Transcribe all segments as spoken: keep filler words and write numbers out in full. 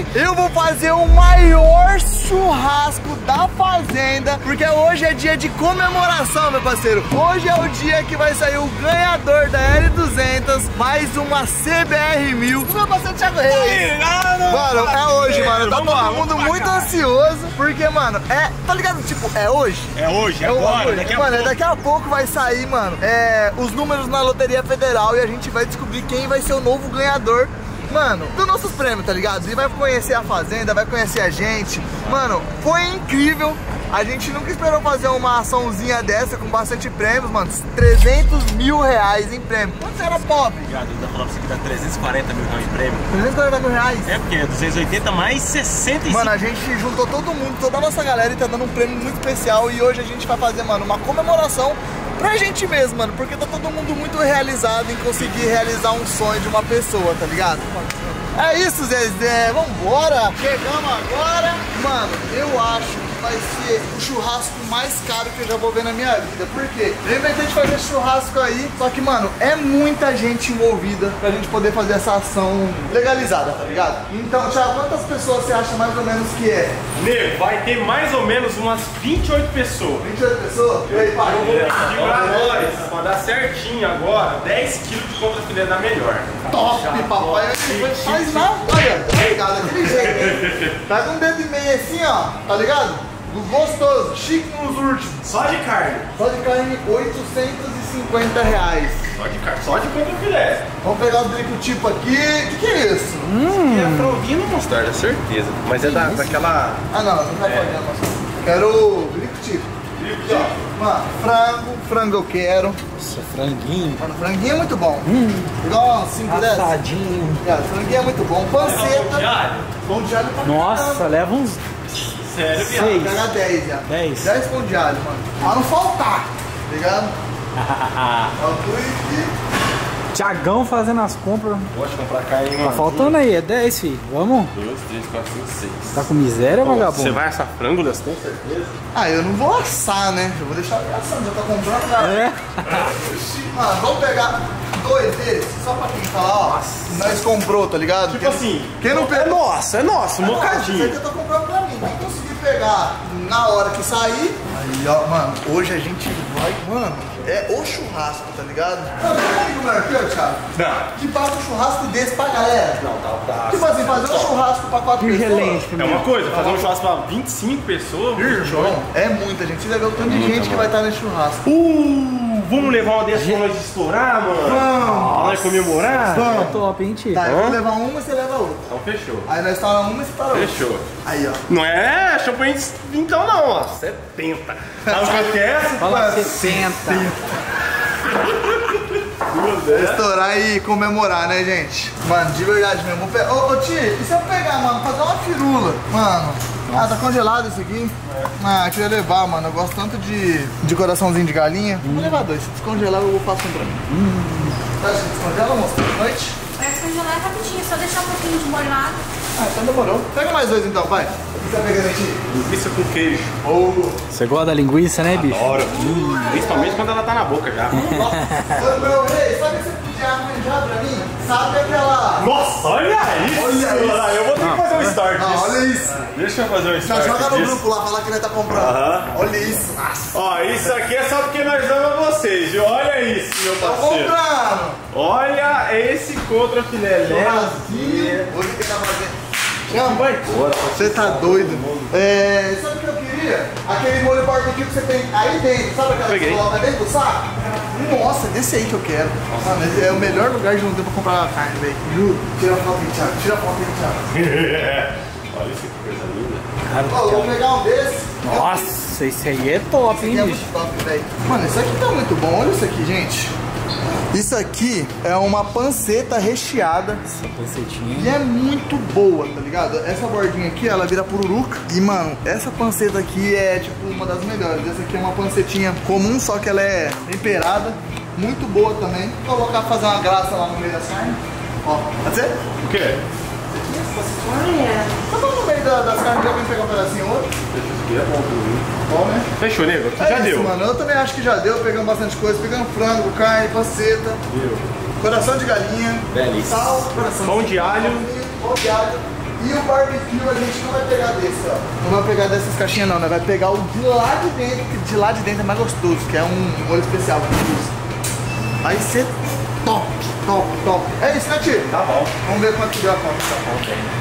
hoje eu vou fazer o maior churrasco da fazenda, porque hoje é dia de comemoração, meu parceiro. Hoje é o dia que vai sair o ganhador da L duzentos, mais uma C B R mil. Meu parceiro Thiago Reis. Mano, é hoje, mano. Tá todo mundo muito ansioso, porque, mano, é, tá ligado? Tipo, é hoje? É hoje, é agora, hoje. Daqui a mano, pouco. daqui a pouco vai sair, mano, é, os números na Loteria Federal e a gente vai descobrir quem vai ser o novo ganhador, mano, dos nossos prêmios, tá ligado? E vai conhecer a fazenda, vai conhecer a gente. Mano, foi incrível. A gente nunca esperou fazer uma açãozinha dessa com bastante prêmios, mano. trezentos mil reais em prêmio. Quanto era pobre? Obrigado, eu falando pra você que dá trezentos e quarenta mil reais em prêmio. trezentos e quarenta mil reais? É, porque é duzentos e oitenta mais sessenta e cinco. Mano, a gente juntou todo mundo, toda a nossa galera e tá dando um prêmio muito especial. E hoje a gente vai fazer, mano, uma comemoração pra gente mesmo, mano. Porque tá todo mundo muito realizado em conseguir realizar um sonho de uma pessoa, tá ligado? É isso, Zezé. Vambora. Chegamos agora. Mano, eu acho que vai ser o churrasco mais caro que eu já vou ver na minha vida. Por quê? Eu inventei de fazer esse churrasco aí, só que, mano, é muita gente envolvida pra gente poder fazer essa ação legalizada, tá ligado? Então, Thiago, quantas pessoas você acha mais ou menos que é? Nego, vai ter mais ou menos umas vinte e oito pessoas. vinte e oito pessoas? E aí, pai? Eu vou pedir pra nós, pra dar certinho agora, dez quilos de contrafilé da melhor. Top, papai. Faz na olha, tá ligado? Daquele jeito, hein? Pega um dedo e meio assim, ó, tá ligado? Gostoso, chique nos últimos. Só de carne. Só de carne, oitocentos e cinquenta reais. Só de carne, só de contrafilé. Vamos pegar o drico tipo aqui. O que, que é isso? Hum. É franguinho no mostarda, certeza. Mas é da, daquela... Ah, não, não tá podendo, moçada. Quero o drico tipo. Drico tipo. Mano, frango, frango eu quero. Nossa, franguinho. Mano, franguinho é muito bom. Hum. Igual cinco, dez. Assadinho. É, franguinho é muito bom. Panceta. Pão de alho. Pão de alho pra Nossa, caramba. leva uns Sério, viado. seis. Pega dez já. dez. dez pão de alho, mano. Pra não faltar, tá ligado? Ó, fui aqui. Tiagão fazendo as compras. Gosto de comprar carne, mano. Tá faltando aí, é dez, filho. Vamos? dois, três, quatro, cinco, seis. Tá com miséria, vagabundo? Você vai assar frango, Deus, tem certeza? Ah, eu não vou assar, né? Eu vou deixar ele assando, já tá comprando, cara. É? Mano, vamos pegar dois deles, só pra quem falar, ó. Nós comprou, tá ligado? Tipo Quem- assim, quem não é pegou? nosso, é nosso, um Isso bocadinho. aqui eu tô comprando pra mim. Quem conseguir pegar na hora que sair. Aí, ó, mano, hoje a gente vai, mano, é o churrasco, tá ligado? Mano, como que marcou, Thiago? Não. Que passa um churrasco desse pra galera. Não, tá, tá. Tipo assim, fazer um churrasco pra quatro E pessoas. relente É primeiro. uma coisa, fazer um churrasco pra vinte e cinco pessoas. Irmão, é muita gente. Você já viu o tanto de gente que vai estar nesse churrasco. Uh, vamos levar uma dessas pra nós estourar, mano? Vamos. Pra nós comemorar? É top, hein, tio? Tá, eu vou Hã? levar uma e você leva outra. Então fechou. Aí nós tá uma e você tá outra. Fechou. Aí, ó. Não é champanhe então não, ó. setenta. Sabe quanto que é essa? Fala sessenta. Vou estourar e comemorar, né, gente? Mano, de verdade mesmo. Vou pe... Ô, ô, tio, e se eu pegar, mano, fazer uma firula? Mano, ah, tá congelado isso aqui. Ah, eu queria levar, mano. Eu gosto tanto de, de coraçãozinho de galinha. Vou levar dois. Se descongelar, eu vou passar um pra mim. Hum. Tá, se descongela, moço? Boa noite. Vai descongelar rapidinho, só deixar um pouquinho de molho lá. Ah, então demorou. Pega mais dois então, vai. O que você tá pegando aqui? Linguiça com queijo. Ô, Você gosta da linguiça, né, bicho? Adoro. Hum, principalmente quando ela tá na boca já. ô, meu rei, sabe o que você podia arranjar pra mim? Sabe aquela... Nossa, olha isso! Olha isso. Eu vou ter que fazer um start Ah, disso. olha isso. Deixa eu fazer um Já start joga no disso. grupo lá, fala que nós tá comprando. Aham. Olha isso. Nossa. Ó, isso aqui é só porque nós damos a vocês, viu? Olha isso, meu Tô parceiro. comprando. Olha esse contra filé. Churrasquinho. Hoje que tá fazendo. Chama. Vai. Você tá doido? É, sabe o que eu queria? Aquele molho barbecue que você tem aí dentro. Sabe aquela que Peguei. você coloca dentro do saco? Nossa, desse aí que eu quero. Mano, esse é o melhor lugar de não ter pra comprar a carne, velho. Juro. Tira a foto aí, Thiago. Tira a foto aí, Thiago. Olha isso, que coisa linda. Ó, eu vou pegar um desse. Nossa, esse aí é top, Esse hein, aqui é bicho? muito top, velho. Mano, isso aqui tá muito bom. Olha isso aqui, gente. Isso aqui é uma panceta recheada. Essa E pancetinha. é muito boa, tá ligado? Essa bordinha aqui, ela vira pururuca. E, mano, essa panceta aqui é, tipo, uma das melhores. Essa aqui é uma pancetinha comum, só que ela é temperada. Muito boa também. Vou colocar, fazer uma graça lá no meio da carne. Ó, pode ser? O quê? Só tá no meio da, das carnes, já vem pegar um pedacinho ou outro. Isso aqui é bom pra mim. Bom, né? Fechou, nego? Aqui É já isso, deu. mano. Eu também acho que já deu. Pegamos bastante coisa. Pegamos frango, carne, panceta. Deu. Coração de galinha. Belíssimo. Sal, coração Pão de alho. Pão de alho. E o barbecue a gente não vai pegar desse, ó. Não vai pegar dessas caixinhas não, né? Vai pegar o de lá de dentro, que de lá de dentro é mais gostoso, que é um molho especial que a gente usa. Vai ser top, top, top. É isso, né, tio? Tá bom. Vamos ver quanto deu a conta. Tá bom.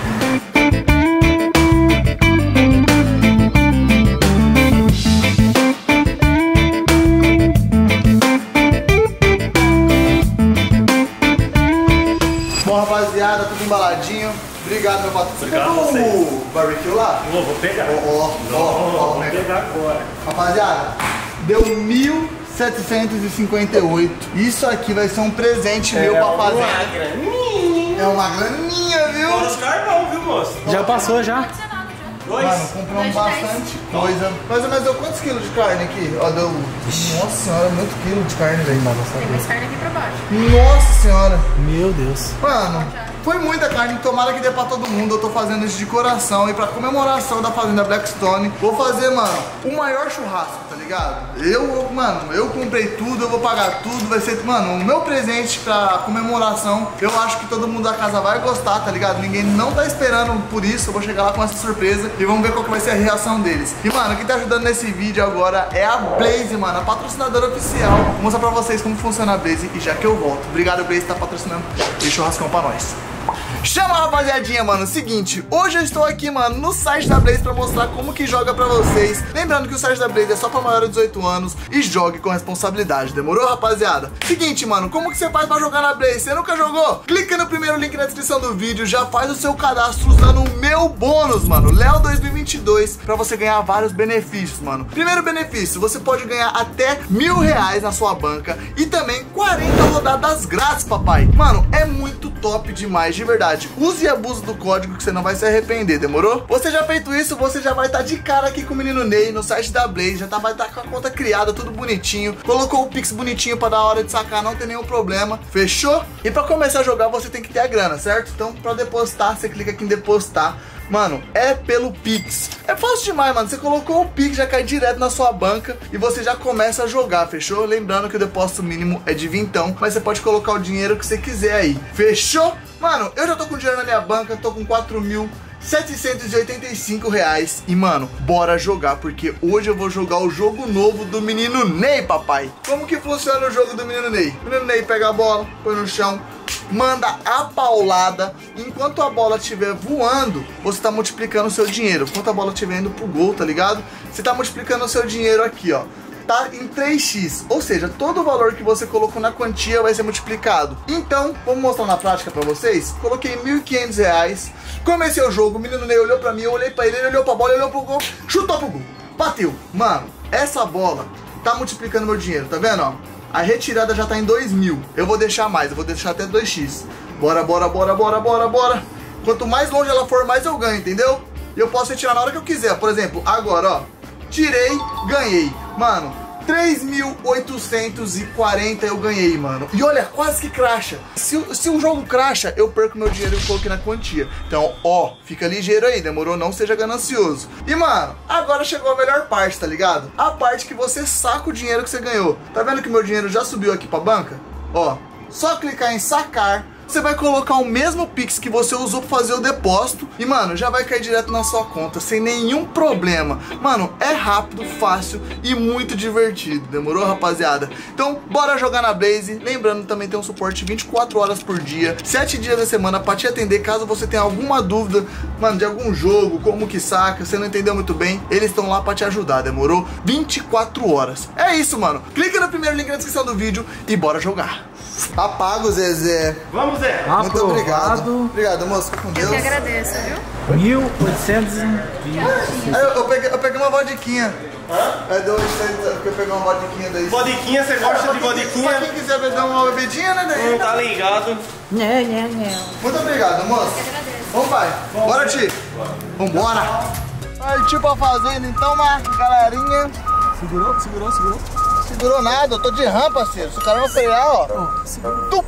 Bom, rapaziada, tudo embaladinho. Obrigado, meu patrão. Você Obrigado pegou a vocês. o barbecue lá? Vou, vou pegar. Ó, ó, ó, ó, Vou pegar agora. rapaziada, deu mil setecentos e cinquenta e oito. Isso aqui vai ser um presente meu pra fazer. Uma graninha. É uma graninha, viu? Fora os carvão, viu, moço? Já passou já? Não precisa nada já. Dois. Mano, compramos Dois de dez. bastante coisa. Mais ou menos deu quantos quilos de carne aqui? Ó, deu. Nossa senhora, muito quilo de carne, velho. Tem mais carne aqui pra baixo. Nossa senhora. Meu Deus. Mano, foi muita carne, tomara que dê pra todo mundo. Eu tô fazendo isso de coração. E pra comemoração da Fazenda Blackstone, vou fazer, mano, o maior churrasco, tá ligado? Eu, mano, eu comprei tudo, eu vou pagar tudo. Vai ser, mano, o meu presente pra comemoração. Eu acho que todo mundo da casa vai gostar, tá ligado? Ninguém não tá esperando por isso. Eu vou chegar lá com essa surpresa e vamos ver qual que vai ser a reação deles. E, mano, quem tá ajudando nesse vídeo agora é a Blaze, mano, a patrocinadora oficial. Vou mostrar pra vocês como funciona a Blaze e já que eu volto. Obrigado, Blaze, tá patrocinando esse churrascão pra nós. Chama, rapaziadinha, mano. Seguinte, hoje eu estou aqui, mano, no site da Blaze pra mostrar como que joga pra vocês. Lembrando que o site da Blaze é só pra maior de dezoito anos e jogue com responsabilidade. Demorou, rapaziada? Seguinte, mano, como que você faz pra jogar na Blaze? Você nunca jogou? Clica no primeiro link na descrição do vídeo, já faz o seu cadastro usando o meu bônus, mano, Léo dois mil e vinte e dois, pra você ganhar vários benefícios, mano. Primeiro benefício, você pode ganhar até mil reais na sua banca e também quarenta rodadas grátis, papai. Mano, é muito top demais, de verdade. Use e abuse do código que você não vai se arrepender, demorou? Você já feito isso, você já vai estar tá de cara aqui com o menino Ney no site da Blaze, já tá, vai estar tá com a conta criada, tudo bonitinho, colocou o Pix bonitinho pra dar hora de sacar, não tem nenhum problema, fechou? E pra começar a jogar você tem que ter a grana, certo? Então pra depositar, você clica aqui em depositar. Mano, é pelo Pix. É fácil demais, mano. Você colocou o Pix, já cai direto na sua banca e você já começa a jogar, fechou? Lembrando que o depósito mínimo é de vintão, mas você pode colocar o dinheiro que você quiser aí, fechou? Mano, eu já tô com dinheiro na minha banca, tô com quatro mil setecentos e oitenta e cinco reais. E, mano, bora jogar, porque hoje eu vou jogar o jogo novo do menino Ney, papai. Como que funciona o jogo do menino Ney? O menino Ney pega a bola, põe no chão, manda a paulada. Enquanto a bola estiver voando, você tá multiplicando o seu dinheiro. Enquanto a bola estiver indo pro gol, tá ligado? Você tá multiplicando o seu dinheiro aqui, ó. Tá em três x, ou seja, todo o valor que você colocou na quantia vai ser multiplicado. Então, vamos mostrar na prática pra vocês. Coloquei mil e quinhentos reais, comecei o jogo, o menino Ney olhou pra mim, eu olhei pra ele, ele olhou pra bola, ele olhou pro gol, chutou pro gol, bateu. Mano, essa bola tá multiplicando meu dinheiro, tá vendo, ó? A retirada já tá em dois mil, eu vou deixar mais, eu vou deixar até dois x. Bora, bora, bora, bora, bora, bora. Quanto mais longe ela for, mais eu ganho, entendeu? E eu posso retirar na hora que eu quiser. Por exemplo, agora, ó, tirei, ganhei. Mano, três mil oitocentos e quarenta eu ganhei, mano. E olha, quase que cracha. Se, se o jogo cracha, eu perco meu dinheiro e eu coloquei na quantia. Então, ó, fica ligeiro aí, demorou? Não seja ganancioso. E, mano, agora chegou a melhor parte, tá ligado? A parte que você saca o dinheiro que você ganhou. Tá vendo que meu dinheiro já subiu aqui pra banca? Ó, só clicar em sacar. Você vai colocar o mesmo Pix que você usou pra fazer o depósito e, mano, já vai cair direto na sua conta, sem nenhum problema. Mano, é rápido, fácil e muito divertido. Demorou, rapaziada? Então, bora jogar na Blaze. Lembrando, também tem um suporte vinte e quatro horas por dia, sete dias da semana pra te atender. Caso você tenha alguma dúvida, mano, de algum jogo, como que saca, você não entendeu muito bem, eles estão lá pra te ajudar, demorou? vinte e quatro horas. É isso, mano. Clica no primeiro link na descrição do vídeo e bora jogar. Tá pago, Zezé. Vamos, Zé. Muito obrigado. Obrigado, moço. Fica com Deus. Eu que agradeço, viu? mil oitocentos e vinte. Aí eu, eu, peguei, eu peguei uma vodiquinha. Hã? É dois, porque eu peguei uma vodiquinha daí. Vodiquinha, você gosta de Pra vodiquinha? quem quiser dar uma bebidinha, né? Daí, Não tá ligado. Não, não, não. muito obrigado, moço. Eu que agradeço. Vamos, pai. Bora, tio. Vambora. Partiu pra fazenda, então, uma galerinha. Segurou, segurou, segurou. Segurou nada, eu tô de rã, parceiro. Se o cara não frear, ó. Tu.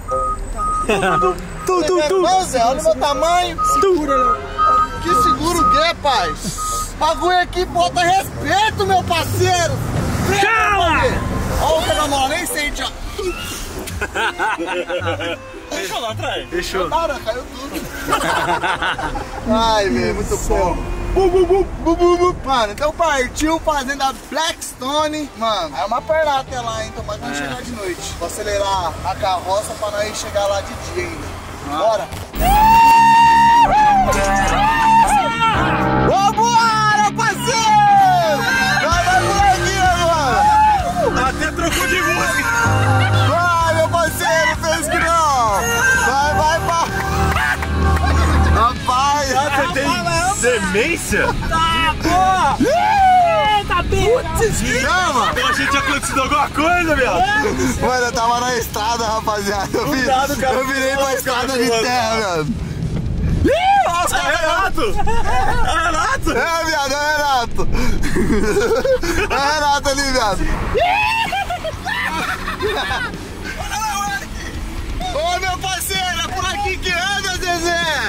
Tu, tu, tu. Não, Zé, olha o meu tamanho. Segura. Que seguro o quê, pai? Bagulho aqui bota respeito, meu parceiro. Cala! Olha o pegamão, nem sente, ó. Fechou lá atrás. Fechou. Cara, caiu tudo. Ai, velho, muito bom. Mano, então partiu Fazenda Blackstone. Mano, é uma perna até lá, hein? Então mas vamos é. chegar de noite. Vou acelerar a carroça pra nós chegar lá de dia ainda. Ah. Bora! Vambora, parceiro! Vai, vai por aqui agora! Até trocou de música! Vai, meu parceiro, fez que não! Vai, vai, vai! Rapaz! Ah, você tem demência? Tá, porra! Eita, putz, chama! A gente tinha acontecido alguma coisa, viado! Mano, eu tava na estrada, rapaziada. Eu, vi, Cuidado, cara. eu virei pra estrada de terra, viado. Nossa, é Renato! É Renato! É, viado, é Renato! É Renato ali, viado! Ô, meu parceiro, é por aqui que anda, Zezé!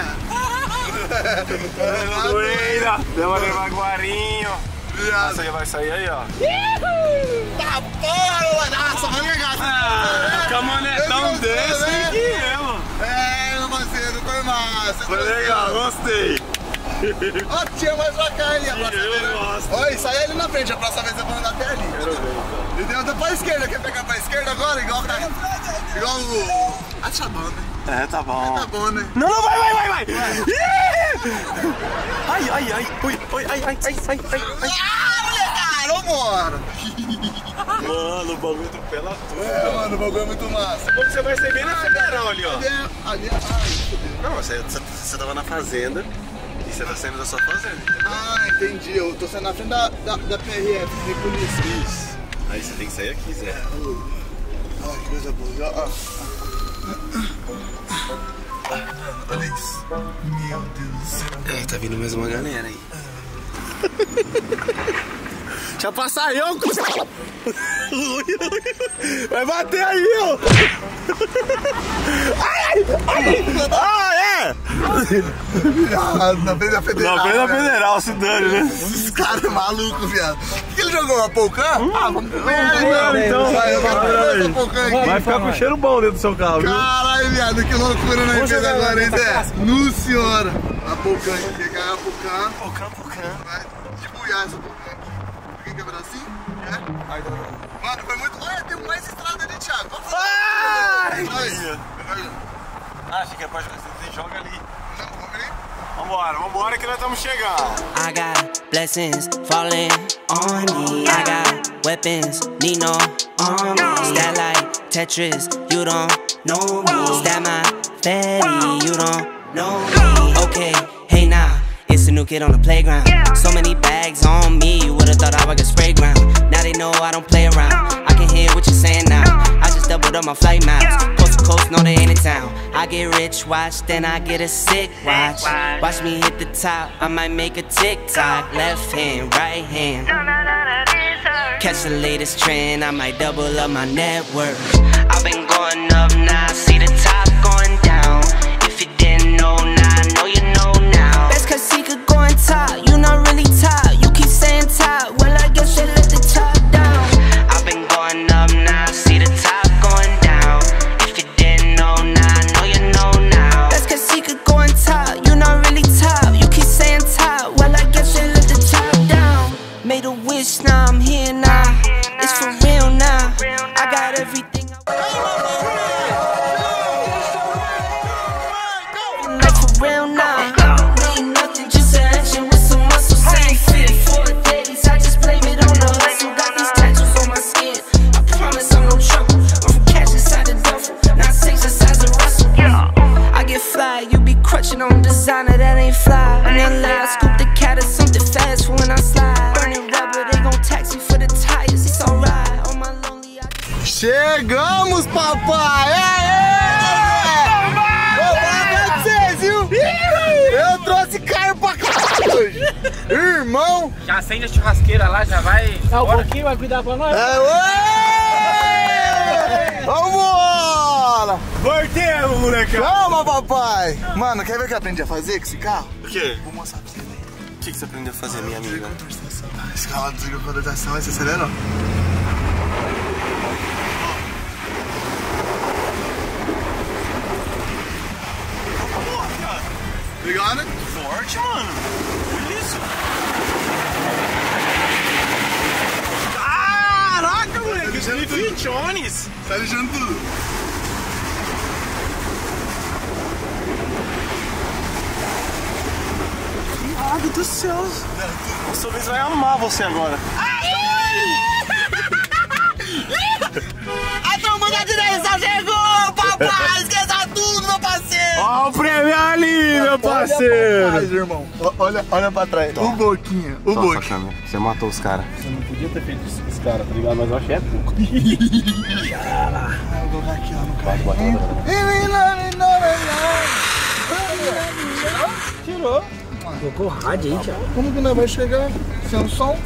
Doeira! Deu uma levar guarinho! Essa aí vai sair aí, ó! Tá porra, mano! Nossa, vai ligar! Ah, camanetão desse tem que ir, mano! É, meu parceiro, foi massa! Foi legal, gostei! Ó, tinha mais pra cá ali, a próxima vez. Eu gosto! Oi, sai ali na frente, a próxima vez eu vou andar até ali! Quero ver, então! Entendeu? Então pra esquerda, quer pegar pra esquerda agora? Igual, igual o... Acha bom, né? É, tá bom. Tá bom, né? Não, não, vai, vai, vai, vai! Ai, ai, ai, oi, oi, ai, ai, ai, ai, ai, ai. Ah, molecada, vambora! Mano, o bagulho atropela tudo. É, mano, o bagulho é muito massa. Como você vai ser bem na federal ali, ó. Ali é... Ali é... Ai, não, você, você, você tava na fazenda e você tá saindo da sua fazenda. Ah, entendi. Eu tô saindo na frente da, da, da P R F, de polícia. Isso. Aí você tem que sair aqui, Zé. Ai, que coisa boa. Ah, ah. Olha isso. Meu Deus do céu. É, tá vindo mais uma galera aí. Deixa eu passar eu, vai bater aí, ó. Ai, ai, ah, é! Ah, na frente da federal. Na frente da federal, se dane, né? Esses caras é malucos, viado. O que ele jogou? Uma polcã? Hum? Ah, vamos comer. Então, vai, vai, vai, vai, vai ficar com cheiro bom dentro do seu carro, viu? Caralho, viado, que loucura na empresa agora, hein, Zé? No senhora. A polcã aqui, pegar a polcã. Polcã, polcã. Vai debulhar essa polcã aqui. Quem quebra assim? É? Aí, tá bom. Mano, foi muito... Olha, tem mais estrada ali, Thiago. Ai! Aí. Ah, achei que é pra jogar. Você joga ali. Não, vamos ver. Vambora, vambora que nós estamos chegando. I got blessings falling on me. I got weapons, need no army. That like Tetris, you don't know me. That my fatty, you don't know me. Okay, hey now, it's a new kid on the playground. So many bags on me, you would've thought I was a spray ground. Now they know I don't play around. I can hear what you're saying now. I just doubled up my flight miles. Coast to coast, no they ain't in town. I get rich, watch, then I get a sick watch. Watch me hit the top, I might make a TikTok. Left hand, right hand. Catch the latest trend, I might double up my net worth. I've been going up, now I see the top going down. If you didn't know, now I know you know now. Best cause he could go on top, you not really top. You keep saying top, well I guess you let the top down. I've been going up, now I see the top going down. If you didn't know, now I know you know now. Best cause he could go on top, you not really top. You keep saying top, well I guess you let the top down. Made a wish, now I'm here now. It's for real now. I got everything I want. Like for real now. Ain't nothing, just an action with some muscle. Same fit. Four days, I just blame it on the hustle. Got these tattoos on my skin. I promise I'm no trouble. I'm from cash inside the duffel. Not six the size of Russell. I get fly, you be crutching on designer that ain't fly. On that line, scoop the cat or something fast for when I slide. Burning rubber, they gon' tax me for the tires. It's alright. On my lonely, I Chegamos, papai! Eu vou pra vocês, viu? Eu trouxe carne pra cá hoje. Irmão! Já acende a churrasqueira lá, já vai. Dá um pouquinho, vai cuidar pra nós. É, ué! Vambora! Voltemos, moleque! Calma, papai! Mano, quer ver o que eu aprendi a fazer com esse carro? O quê? Vou mostrar pra você ver. O que, que você aprendeu a fazer, minha amiga? Esse carro desliga a condensação, aí você acelera, ó. forte, mano. Olha isso. Caraca, moleque. Cliff Jones. Tá lixando tudo. Meu Deus do céu. O Solis vai amar você agora. A turma da direção chegou, papai! Esqueça tudo, meu parceiro! Ó o prêmio ali, meu parceiro! Olha pra trás, irmão. Olha, olha pra trás. Toma. O Boquinha, o Nossa, Boquinha. Câmera, você matou os caras. Você não podia ter feito isso com os caras, tá ligado? Mas eu achei é pouco. Eu vou colocar aqui, ó, no carro. Bota, bota, bota. Tirou. Colocou rádio aí, Thiago. Como que não vai chegar sem o som?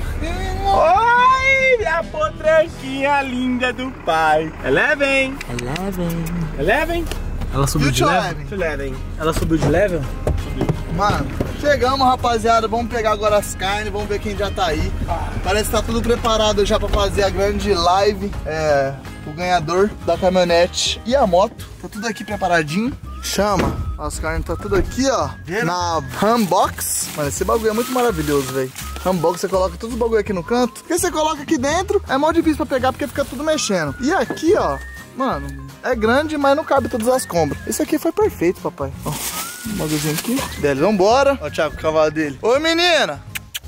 Oi, minha potranquinha linda do pai. Eleven. Eleven. Eleven. Ela E subiu o de level? Eleven? Eleven. Ela subiu de level? Mano, chegamos, rapaziada. Vamos pegar agora as carnes, vamos ver quem já tá aí. Parece que tá tudo preparado já pra fazer a grande live. É, o ganhador da caminhonete e a moto. Tá tudo aqui preparadinho. Chama. As carnes tá tudo aqui, ó. Na Hambox. Mano, esse bagulho é muito maravilhoso, velho. Hambox, você coloca todos os bagulho aqui no canto. Porque você coloca aqui dentro, é mal difícil pra pegar porque fica tudo mexendo. E aqui, ó, mano, é grande, mas não cabe todas as compras. Esse aqui foi perfeito, papai. Ó, um bagulhozinho aqui. Dele, vambora. Ó o Thiago, o cavalo dele. Oi, menina.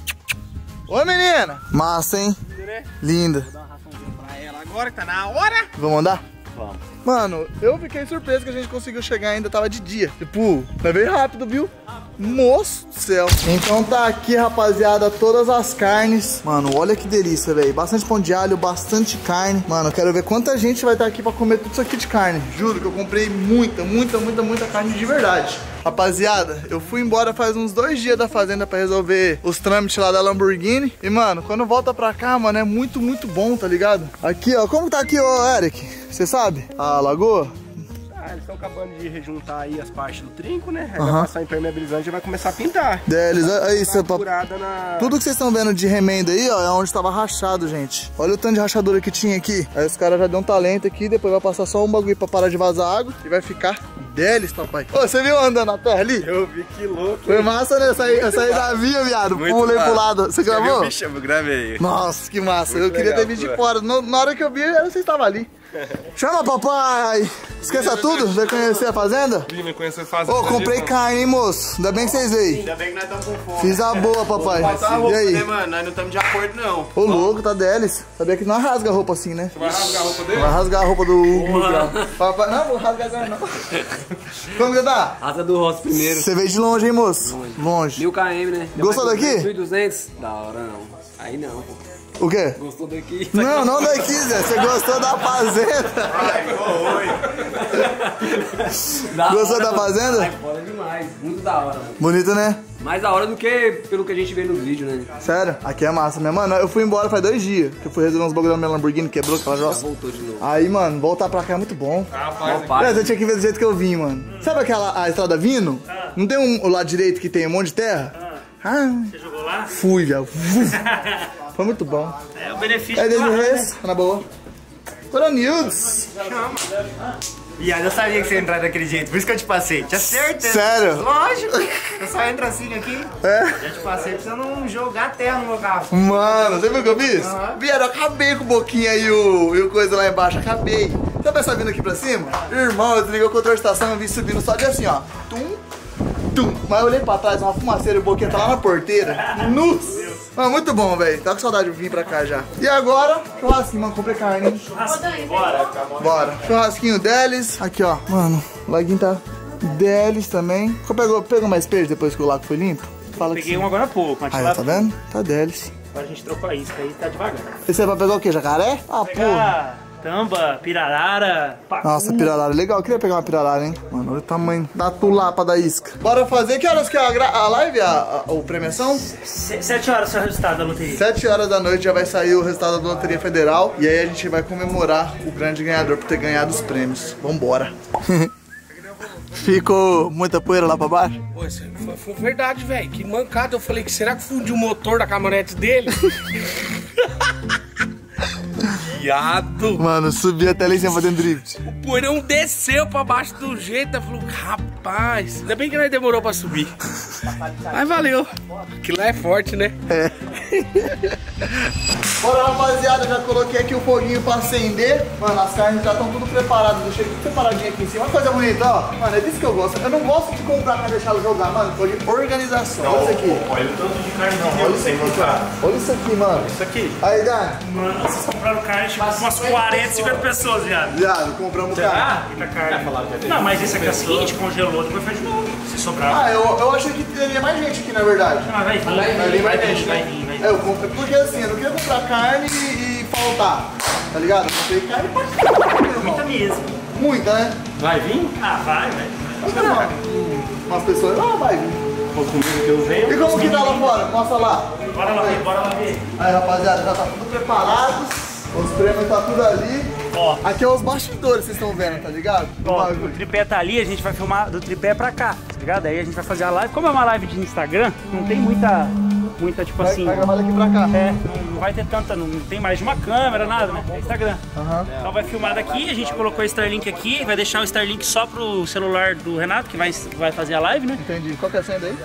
Oi, menina. Massa, hein? Linda. Vou dar uma raçãozinha pra ela agora que tá na hora. Vamos andar? Vamos. Mano, eu fiquei surpreso que a gente conseguiu chegar ainda, tava de dia. Tipo, foi bem rápido, viu? Moço do céu. Então tá aqui, rapaziada, todas as carnes. Mano, olha que delícia, velho. Bastante pão de alho, bastante carne. Mano, eu quero ver quanta gente vai estar aqui pra comer tudo isso aqui de carne. Juro que eu comprei muita, muita, muita, muita carne de verdade. Rapaziada, eu fui embora faz uns dois dias da fazenda pra resolver os trâmites lá da Lamborghini. E, mano, quando volta pra cá, mano, é muito, muito bom, tá ligado? Aqui, ó, como tá aqui, ó, Eric? Você sabe? A lagoa? Ah, eles estão acabando de rejuntar aí as partes do trinco, né? Aí Aham. vai passar impermeabilizante e vai começar a pintar. Deles, aí, você pa- Curada na... tudo que vocês estão vendo de remendo aí, ó, é onde tava rachado, gente. Olha o tanto de rachadura que tinha aqui. Aí os caras já dão um talento aqui, depois vai passar só um bagulho pra parar de vazar água e vai ficar deles, papai. Ô, você viu andando na terra ali? Eu vi, que louco. Foi massa, né? Eu saí, eu saí da via, viado. Muito Pulei massa. pro lado. Você gravou? Me chama, eu gravei. Nossa, que massa. Muito eu queria ter legal, visto de pô. fora. No- na hora que eu vi, você estava ali. Chama, papai. Esqueça tudo. Vai conhecer a fazenda? Vim me conhecer fazendo. Ô, comprei carne, hein, moço. Ainda bem que vocês veio. Ainda bem que nós estamos com fome. Fiz a boa, papai. Passar a E roupa, aí? né, mano? Nós não estamos de acordo, não. Ô, louco, tá deles. Sabia que não rasga a roupa assim, né? Vai rasgar a roupa dele? Vai rasgar a roupa do Hugo. Papai, não, vou rasgar agora não. Como que tá? Asa do rosto primeiro. Você veio de longe, hein, moço? Longe. Mil km, né? Gostou daqui? mil e duzentos? Da hora, não. Aí não, pô. O quê? Gostou daqui? Não, não daqui, Zé. Você gostou da fazenda? Da Gostou hora, da mano. fazenda? Ai, foda demais. Muito da hora, mano. Bonito, né? Mais da hora do que pelo que a gente vê nos vídeos, né? Sério? Aqui é massa, né? Mano, eu fui embora faz dois dias. Que eu fui resolver uns bagulho na minha Lamborghini, quebrou aquela Já jossa. voltou de novo. Aí, mano, voltar pra cá é muito bom. Rapaz, Mó pai. Mas eu tinha que ver do jeito que eu vim, mano. Sabe aquela a estrada vindo? Não tem um o lado direito que tem um monte de terra? Ah, Você jogou lá? fui, velho. Foi muito bom. É o benefício É do desde o arranjo, resto, na boa. Coronildes. Viado, eu sabia que você ia entrar daquele jeito, por isso que eu te passei. Tinha certeza. Sério? Lógico. Eu só entro assim aqui. É? Já te passei pra você não jogar terra no meu carro. Mano, você viu o que eu fiz? Aham. Vieram, eu acabei com o Boquinha e o, e o coisa lá embaixo, acabei. Sabe essa vindo aqui pra cima? Irmão, eu desliguei o controle de estação, eu vim subindo só de assim, ó. Tum, tum. Mas eu olhei pra trás, uma fumaceira e o Boquinha tá lá na porteira. Nossa! Mas muito bom, velho. Tá com saudade de vir pra cá já. E agora, churrasquinho, mano. Comprei carne, hein? Bora. Bora. Churrasquinho deles. Aqui, ó. Mano, o laguinho tá deles também. Você pegou, pegou mais peixe depois que o lago foi limpo? Fala Peguei que um sim. agora há pouco, mas Aí, lá tá vendo? Tá deles. agora a gente trocou a isca aí, tá devagar. Esse aí vai pegar o quê? Jacaré? Ah, porra. Pegar tamba, pirarara, pacu. Nossa, pirarara legal. Eu queria pegar uma pirarara, hein? Mano, olha o tamanho da tulapa da isca. Bora fazer. Que horas que é a, gra- a live, a, a, o premiação? Se- Sete horas foi o resultado da loteria. Sete horas da noite já vai sair o resultado da Loteria Federal. E aí a gente vai comemorar o grande ganhador por ter ganhado os prêmios. Vambora. Ficou muita poeira lá pra baixo? Pô, isso foi, foi verdade, velho. Que mancada. Eu falei que será que fundiu o motor da caminhonete dele? Viado. Mano, subi até lá em cima fazendo drift. O poeirão desceu pra baixo do jeito. Eu falei, rapaz. Rapaz, ainda bem que nós demorou pra subir. Mas valeu. Aquilo lá é forte, né? É. Bora, rapaziada, já coloquei aqui o foguinho pra acender. Mano, as carnes já estão tudo preparadas. Deixei tudo preparadinho aqui em cima. Uma coisa bonita, ó. Mano, é disso que eu gosto. Eu não gosto de comprar pra deixar ela jogar, mano. Tô de organização. Olha isso aqui. Olha o tanto de carne que Olha deu isso sem aqui, mostrar. cara. Olha isso aqui, mano. Isso aqui. Aí, Dani. Mano, vocês compraram carne, tipo, umas quarenta, cinquenta pessoas, viado. Viado, compramos carne. Ah, muita carne. Não, mas esse aqui assim, a gente congelou, depois fez de novo. Se sobrar. Ah, eu, eu achei que teria mais gente aqui, na verdade. Não, vai vir, vai Vai vir vir, mais vai gente, vir, vai né? vir, vai vir. É, eu comprei porque assim, eu não queria comprar carne e, e faltar. Tá ligado? Eu comprei carne pra caralho, meu irmão. Muita mesmo. Muita, né? Vai vir? Ah, vai, vai. Acho que não. Umas pessoas, ah, vai vir. Vou comigo que eu venho. E como que tá lá fora? Mostra lá. Bora lá ver, bora lá ver. Aí, rapaziada, já tá tudo preparado. Os prêmios tá tudo ali. Ó. Aqui é os bastidores, vocês estão vendo, tá ligado? Do Ó, o bagulho. tripé tá ali, a gente vai filmar do tripé pra cá, tá ligado? Aí a gente vai fazer a live. Como é uma live de Instagram, não tem muita, muita tipo Vai, assim... vai gravar daqui pra cá. É, não, não vai ter tanta, não tem mais de uma câmera, nada, né? É Instagram. Aham. Então vai filmar daqui, a gente colocou o Starlink aqui, vai deixar o Starlink só pro celular do Renato, que vai, vai fazer a live, né? Entendi. Qual que é a senha daí?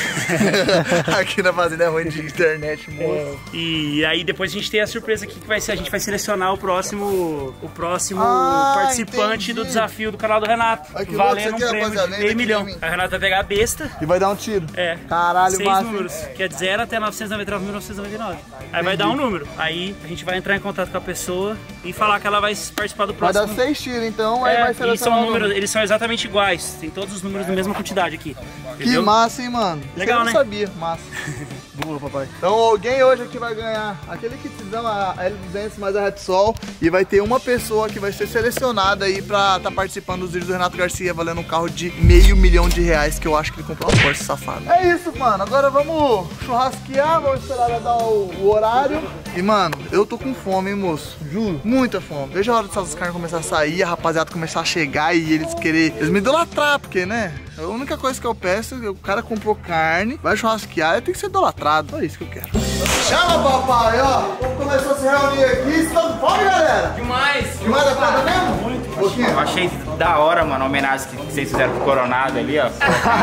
Aqui na fazenda é ruim de internet, moço. E aí depois a gente tem a surpresa aqui que vai ser, a gente vai selecionar o próximo, o próximo Ah, participante entendi. do desafio do canal do Renato. Ai, que louco, valendo um isso aqui, prêmio rapaziada, de vem meio aqui milhão. pra mim. Aí o Renato vai pegar a besta. E vai dar um tiro. É. Caralho, Seis massa. números, que é de zero até novecentos e noventa e nove mil novecentos e noventa e nove. Aí vai dar um número. Aí a gente vai entrar em contato com a pessoa e falar que ela vai participar do Vai próximo. dar seis tiros, então, aí É, vai e selecionar são o números, número. eles são exatamente iguais. Tem todos os números da mesma quantidade aqui. Que Entendeu? massa, hein, mano? Legal, eu não né? sabia. Massa. Boa, papai. Então alguém hoje aqui vai ganhar aquele kitzão, a L duzentos mais a Repsol. E vai ter uma pessoa que vai ser selecionada aí pra tá participando dos vídeos do Renato Garcia, valendo um carro de meio milhão de reais, que eu acho que ele comprou uma Porsche, safado. É isso, mano. Agora vamos churrasquear, vamos esperar ela dar o, o horário. E, mano, eu tô com fome, hein, moço? Juro. Muita fome. Veja a hora dessas carnes começar a sair, a rapaziada começar a chegar e eles querer... Eles me idolatrar, porque, né? A única coisa que eu peço é que o cara comprou carne, vai churrasquear, tem que ser idolatrado. Só isso que eu quero. Chama, papai, ó. Vamos começar a se reunir aqui. Vocês estão com fome, galera? Demais! Demais da conta mesmo? Muito. Um pouquinho. Eu achei da hora, mano, a homenagem que vocês fizeram pro Coronado ali, ó.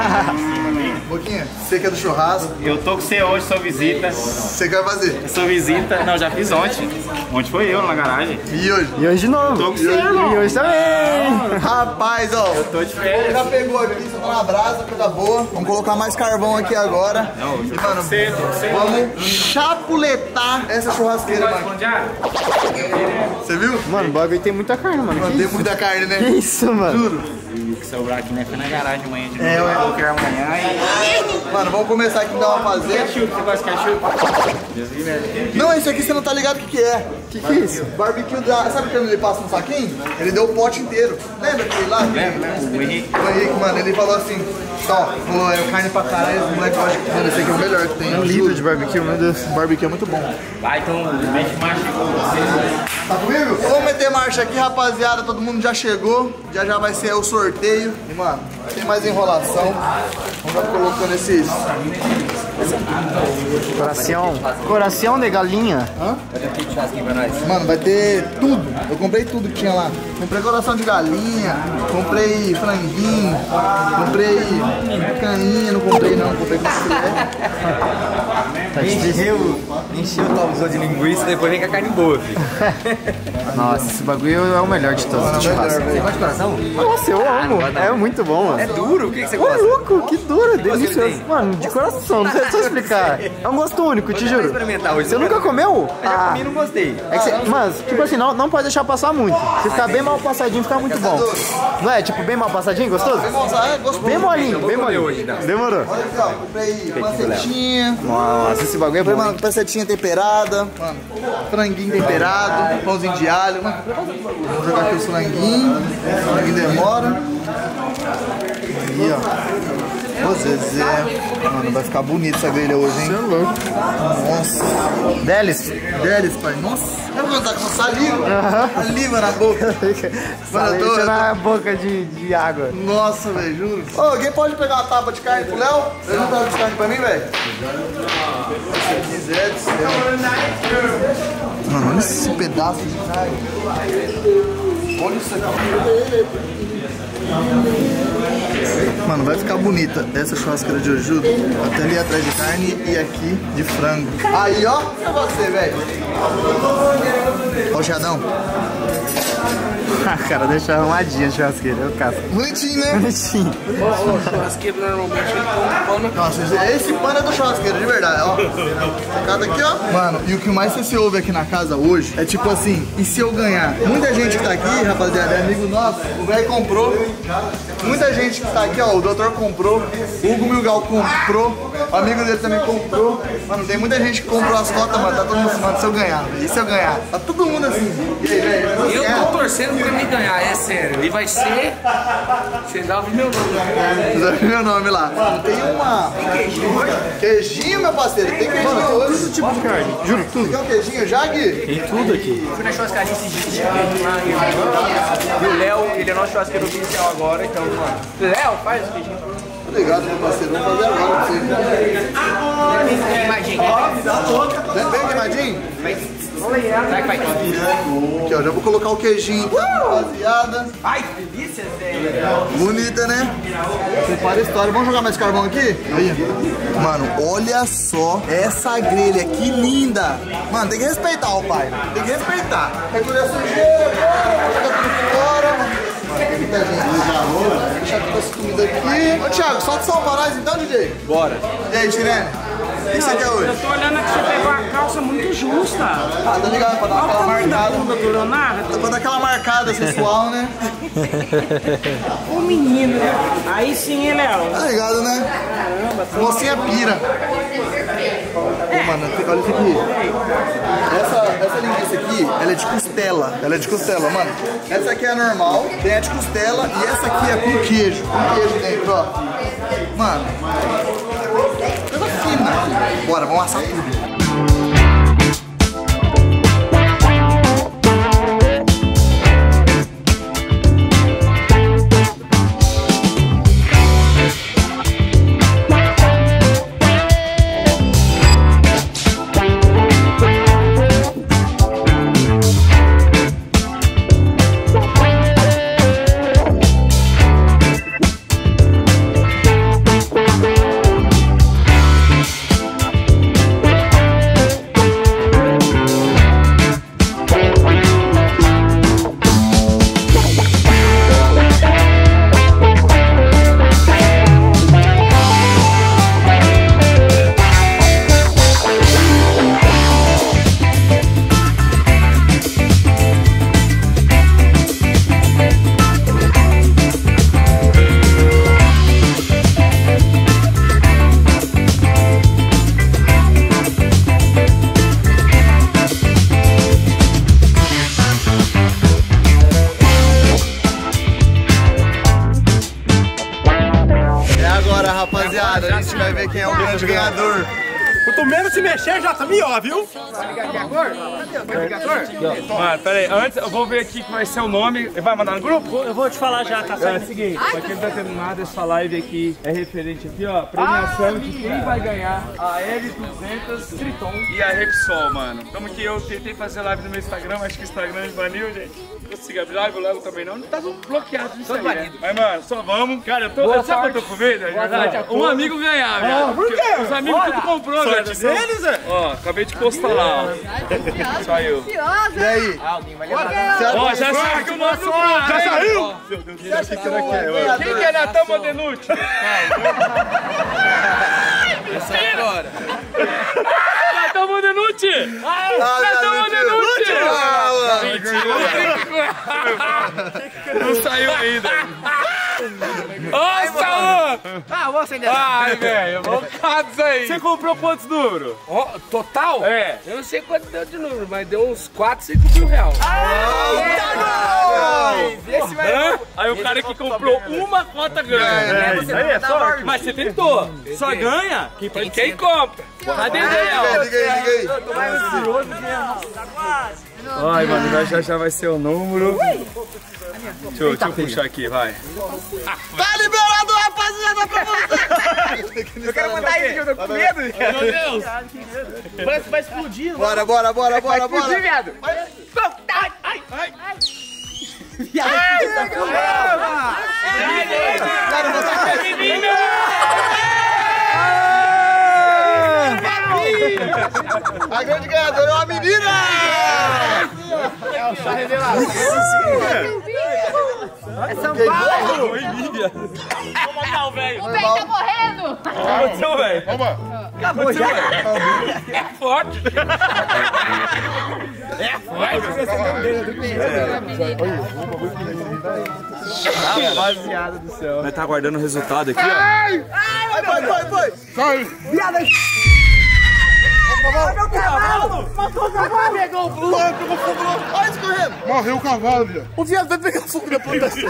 Um pouquinho. Você que é do churrasco, Eu tô com você hoje, sou visita. você quer fazer? Eu sou visita. Não, já fiz ontem. Ontem foi eu na garagem. E hoje? E hoje de novo. Tô com você, irmão. E hoje também. Rapaz, ó. Eu tô de Ele férias. já pegou aqui, você tá na brasa, coisa boa. Vamos colocar mais carvão aqui agora. Não, hoje eu E, tô mano, com você, tô com você. vamos chapuletar essa churrasqueira, mano. Onde é? Você viu? Mano, o bagulho tem muita carne, mano. Mano, Que tem isso? muita carne, né? Que isso, mano? Juro. O que sobrar aqui, né? Foi na garagem amanhã de novo. É, ué. Qualquer amanhã e... Mano, vamos começar aqui então a fazer. Ketchup, você gosta de ketchup? Deus me livre. Não, esse aqui você não tá ligado o que que é. Que que é isso? Barbecue da... Sabe quando ele passa no saquinho? Ele deu o pote inteiro. Lembra aquele lá? Lembra, lembra? O Henrique. O Henrique, mano, ele falou assim, ó, falou, é carne pra caralho, os moleques acham que, mano, esse aqui é o melhor que tem. Um litro de barbecue, meu Deus. Barbecue é muito bom. Vai, então, mete marcha com vocês. Tá comigo? Vamos meter marcha aqui, rapaziada, todo mundo já chegou, já já vai ser o sorteio. E, mano, tem mais enrolação. Vamos já colocando esses... Coração. Coração de galinha. Hã? Mano, vai ter tudo. Eu comprei tudo que tinha lá. Comprei coração de galinha, comprei franguinho, comprei caninha, não comprei não, comprei com filé. Tá difícil. Encheu o talzão de linguiça, depois vem com a carne boa, filho. Nossa, esse bagulho é o melhor de todos. Mano, de é o melhor, churrasco. velho. Gosta de coração? Nossa, eu amo. É muito bom, mano. É duro? O que, que você Ô, gosta? louco, que duro, gosto que ele delicioso. tem? Mano, de coração, não sei só explicar. É um gosto único, te Vou juro. experimentar hoje. Você nunca comeu? Eu já Ah, comi e não gostei. é que você, mas, tipo assim, não, não pode deixar passar muito. Se ficar bem mal passadinho, fica muito bom. Não é? Tipo, bem mal passadinho, gostoso? Nossa, é gostoso. Bem molinho, bem comer molinho. hoje, então. Demorou. Olha aqui, ó, comprei pancetinha. Nossa, esse bagulho é Comprei, bom. mano, pancetinha temperada, mano, franguinho temperado, pãozinho de alho, mano. Vamos jogar aqui o franguinho, o franguinho demora. Aí, ó. Ô, Zezé. Mano, vai ficar bonito essa grelha hoje, hein? Nossa. Delis. Delis, pai. Nossa. Sabe quando tá com saliva? Saliva na boca. Mano, eu Falei, tô- eu tô- na boca de, de água. Nossa, velho, juro. Ô, alguém pode pegar uma tábua de carne pro Léo? Você não tá de carne pra mim, velho? Se quiser, do céu. Mano, olha esse pedaço de carne. Olha isso aqui. Mano, Mano, vai ficar bonita essa churrasqueira de hoje, juro. Até ali atrás de carne e aqui de frango. Aí, ó, pra você, velho. Ó o Xadão. Ah, cara, deixa arrumadinha a churrasqueira, eu caço. Bonitinho, né? Bonitinho. O churrasqueiro normalmente ele põe pano. Nossa, esse pano é do churrasqueiro, de verdade, ó. Cada aqui, ó. Mano, e o que mais você se ouve aqui na casa hoje é tipo assim, e se eu ganhar? Muita gente que tá aqui, rapaziada, é amigo nosso, o velho comprou. Muita gente que tá aqui, ó, o doutor comprou, o Hugo Milgal comprou, o amigo dele também comprou. Mano, tem muita gente que comprou as cotas, mano, tá todo mundo assim, mano, se eu ganhar? E se eu ganhar? Tá todo mundo assim. E aí, velho? Eu tô torcendo pra me ganhar, é sério. E vai ser... Vocês vão ouvir meu nome. Vocês vão ouvir meu nome lá. Mano, tem uma... Queijinho, meu parceiro. Tem queijinho mano, hoje. Todo tipo de carne. Juro, tudo. Quer o queijinho já, Gui? Tem tudo aqui. Fui na churrascaria esses dias e o Léo, ele é nosso churrasqueiro oficial agora, então, mano. Léo, faz o queijinho. Obrigado, meu parceiro. Vamos fazer agora pra você. Queimadinho. Bem queimadinho? Será que vai? Aqui, ó. Já vou colocar o queijinho então, rapaziada. Ai, que delícia, velho. Bonita, né? Prepara a história. Vamos jogar mais carvão aqui? Aí. Mano, olha só essa grelha. Que linda. Mano, tem que respeitar o pai. Tem que respeitar. Recolher a sujeira. Joga tudo fora. Tem muita gente. Deixa toda essa comida aqui. Ô, Thiago, solta o som pra nós então, D J. Bora. E aí, Tirene? O que você quer hoje? Eu tô olhando que você pegou a calça muito justa. Ah, tá ligado? Pra dar Olha o aquela tamanho da marcada. bunda do Leonardo. Pra dar aquela marcada sensual, né? O menino, né? Aí sim, hein, Léo? Tá ligado, né? Caramba. Mocinha pira. Ô, mano, olha isso aqui. Essa, essa linguiça aqui, ela é de costela. Ela é de costela, mano. Essa aqui é a normal, tem a de costela e essa aqui é com queijo. Com queijo dentro, ó. Mano, coisa fina. Bora, vamos assar tudo. Rapaziada, a gente vai ver quem é o grande ganhador. Quanto menos se mexer, já tá melhor, viu? Vai ligar aqui a cor? Vai ligar a cor? Mano, pera aí, antes eu vou ver aqui que vai ser o nome. Vai mandar no grupo? Eu vou te falar já, tá? É o seguinte, pra quem não tá tendo nada, essa live aqui é referente aqui, ó, premiação de quem vai ganhar a L duzentos Triton e a Repsol, mano. Como que eu tentei fazer live no meu Instagram, acho que o Instagram baniu, gente. Eu sigo a live, o Léo também não, não tá bloqueado nisso aí, né? Mas, mano, só vamos. Cara, eu tô, Boa sabe o que eu tô com medo? Um amigo ganhar, velho. Ah, por quê? Os amigos tudo comprou, velho. Deles, é? Ó, acabei de postar lá, ó. Saiu. E aí? Ah, alguém vai levar. Ó, já saiu que o nosso já saiu? Meu Deus do céu, quem que é Natan Modenucci? Essa é agora. Natan Modenucci! Natan Modenucci! Mentira! Não saiu ainda. Nossa! Ah, vou acender. Ai, velho, vamos ficar disso aí. Você comprou quantos números? Ó, total? É. Eu não sei quanto deu de número, mas deu uns quatro, cinco mil reais. Esse vai... Aí o cara que comprou uma cota ganha. É, você aí é tá sorte. Mas você tentou. Só ganha quem, quem compra. Cadê ele? Liga aí, liga aí. Eu tô mais ansioso que... Ai, mano, já já vai ser o número. Deixa eu, deixa eu puxar aqui, vai. Tá liberado, rapaziada, pra você! Eu quero mandar isso, eu tô com medo. Meu Deus! Parece que vai explodir. Bora, bora, bora, bora, bora! Vai viado! Ai, ai, ai! Ai, Cara, você a grande ganhadora é uma menina! É o chá revelação. É São Paulo! Oi, Emília. Vamos matar o velho. O velho tá morrendo! O que aconteceu, velho? Acabou já. É forte. É forte. Rapaziada do céu. Nós tá aguardando o resultado aqui, ó. Ai, vai, vai, vai! Sai! Viado! Ai, meu cavalo! Matou o cavalo! Pegou o blu! Pegou fogo lá! Olha escorrendo! Morreu o cavalo, viado! O viado vai pegar fogo na plantação!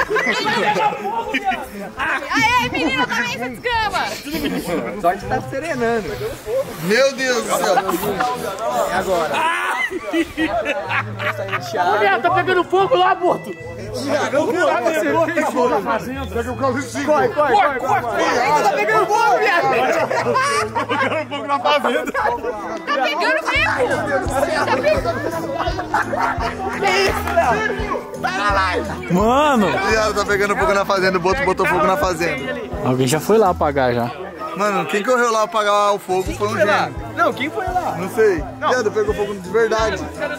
Aê, menina, também se descama! Só que tá serenando. Meu Deus do céu! É agora! Ô, viado, tá pegando fogo lá, morto! Eu vou lá, você tem fogo na fazenda! Pega o carro e siga! Corre, corre, corre! Corre! Tá pegando fogo, viado! Tá pegando fogo na fazenda! Tá pegando mesmo! Tá pegando! Que isso, Léo? Vai na live! Mano! O viado tá pegando fogo na fazenda, o Boto botou fogo na fazenda. Alguém já foi lá apagar já. Mano, quem correu lá apagar o fogo foi um gênio. Não, quem foi lá? Não sei. Viado, pegou fogo de verdade.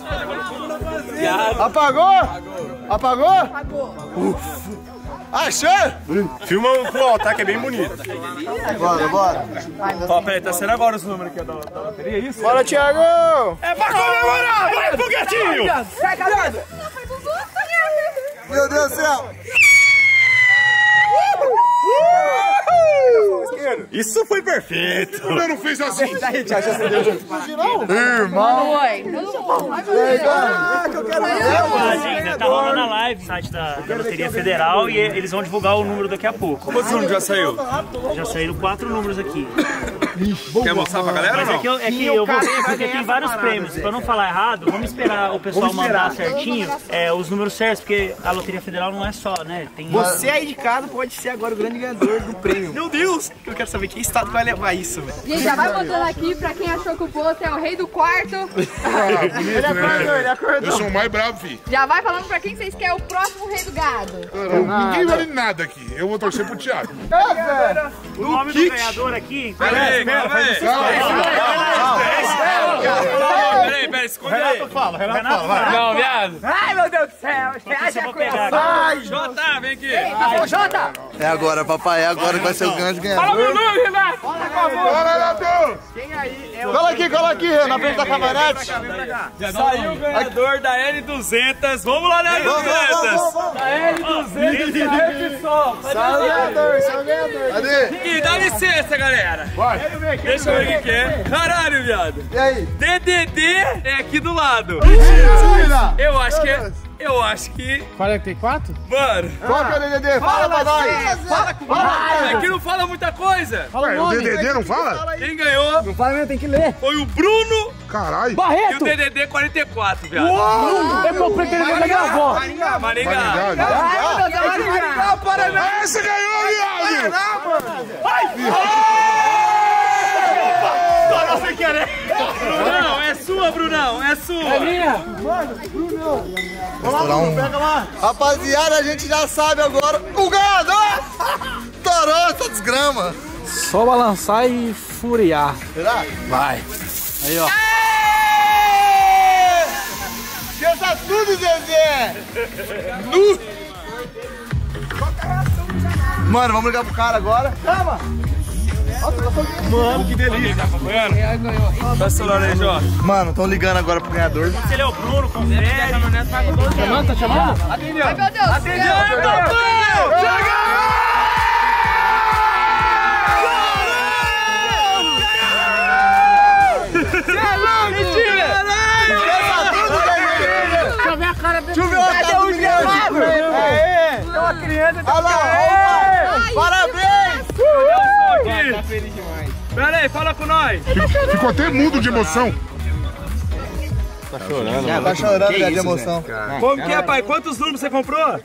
Apagou? Apagou? Apagou. Ufa. Achou? Filma o altar que é bem bonito. Bora, bora. Ó, peraí, tá sendo agora os números aqui da loteria, é isso? Bora, Thiago! É pra comemorar! Vai, foguetinho! Sai, caralho! Meu Deus do céu! Isso foi perfeito! Eu não fiz assim! Irmão! Oi! Ah, que eu quero ver! Gente, tá rolando a live no site da, da Loteria Federal e eles vão divulgar o número daqui a pouco. Quantos números já saiu? Já saíram quatro números aqui. Quer mostrar pra galera ou Mas é não? que eu, é que eu vou ver porque tem vários prêmios. Pra não falar errado, vamos esperar o pessoal mandar certinho é, os números certos, porque a Loteria Federal não é só, né? Tem Você aí de casa pode ser agora o grande ganhador do prêmio. Meu Deus! Eu quero saber que estado vai levar isso, velho. Gente, já vai botando aqui pra quem achou que o Boto é o rei do quarto. Ele acordou, ele acordou. Eu sou o mais bravo, filho. Já vai falando pra quem vocês querem o próximo rei do gado. Ninguém vale nada aqui. Eu vou torcer pro Thiago. o nome do ganhador aqui. Peraí, calma aí. Peraí, peraí, esconde aí. Renato fala, Renato fala. Não, viado. Ai, meu Deus do céu. Esse eu vou pegar aqui. Jota, vem aqui. Jota! É agora, papai, é agora que vai ser o grande Fala meu ganhador. nome, Renato! Fala, Renato! Cola aqui, cola aqui, Renan, na frente da caminhonete. Saiu o ganhador da L duzentos. Vamos lá na L duzentos. Da L duzentos e Repsol. Sai o ganhador, sai o ganhador. Cadê? Aqui, dá licença, galera. Vai. Deixa eu ver o que é. Caralho, viado. E aí? D D D é aqui do lado. Mentira! Eu acho que é... Eu acho que... quarenta e quatro? Mano... Qual que é o D D D? Fala pra nós! Fala com nós! Aqui não fala muita coisa. Ué, o D D D não fala? Quem ganhou Não fala mesmo, tem que ler. foi o Bruno Caralho! e o Barreto! D D D quarenta e quatro, viado. Eu comprei televisão da minha avó. Maringá. Maringá. Maringá, Paraná. Ah, você ganhou, viado! Você quer? Brunão, é sua, Brunão, é sua. É minha. Vamos lá, pega lá. Rapaziada, a gente já sabe agora o ganhador! Torou essa desgrama. Só balançar e furiar. Será? Vai. Aí, ó. Esqueça tudo, Zezé! Nu! Mano, vamos ligar pro cara agora. Calma! Mano, que delícia. Tá acompanhando? Dá o celular aí, Jota. Mano, estão ligando agora pro ganhador. Se ele é o Bruno, confere. Chamando, tá chamando? Atendeu. Ai, meu Deus! Atendeu, Doutor! Mentira! Esqueça tudo, Zezé! Deixa eu ver a cara dele. Deixa eu ver a cara do menino. Aê! É uma criança. Olha lá! Parabéns! Tá feliz demais. Pera aí, fala com nós. Ficou até mudo de emoção. Tá chorando, tá chorando de isso, emoção. Como que é, pai? Quantos números você comprou?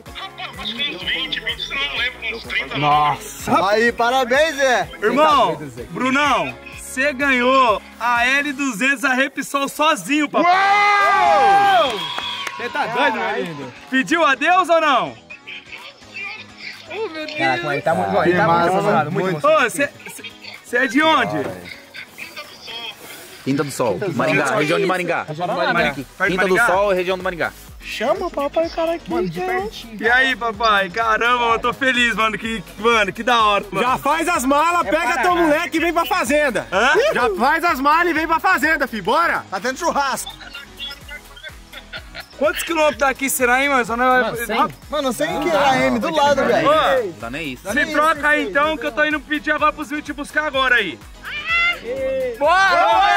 Nossa! Aí, parabéns, Zé! Irmão, Brunão, você ganhou a L duzentos a Repsol sozinho, papai. Uou! Você tá doido, meu lindo? Pediu adeus ou não? Oh, meu Deus. Caraca, ele tá muito ele tá muito emocionado, muito emocionado. Ô, você é de onde? Quinta do Sol, Maringá, região de Maringá. Maringá. Quinta do Sol, região do Maringá. Chama o papai, cara, aqui, mano, de pertinho. E aí, papai? Caramba, eu tô feliz, mano. Que, mano, que da hora. Mano. Já faz as malas, é pega teu moleque e vem pra fazenda. Hã? Já faz as malas e vem pra fazenda, fi. Bora? Tá tendo churrasco. Quantos quilômetros daqui será, hein, mano? Só não mano, cem. Mano, cem quilômetros do lado, velho. Tá nem isso. Se troca aí, então, que eu tô indo pedir agora pros vídeos te buscar agora aí. Bora!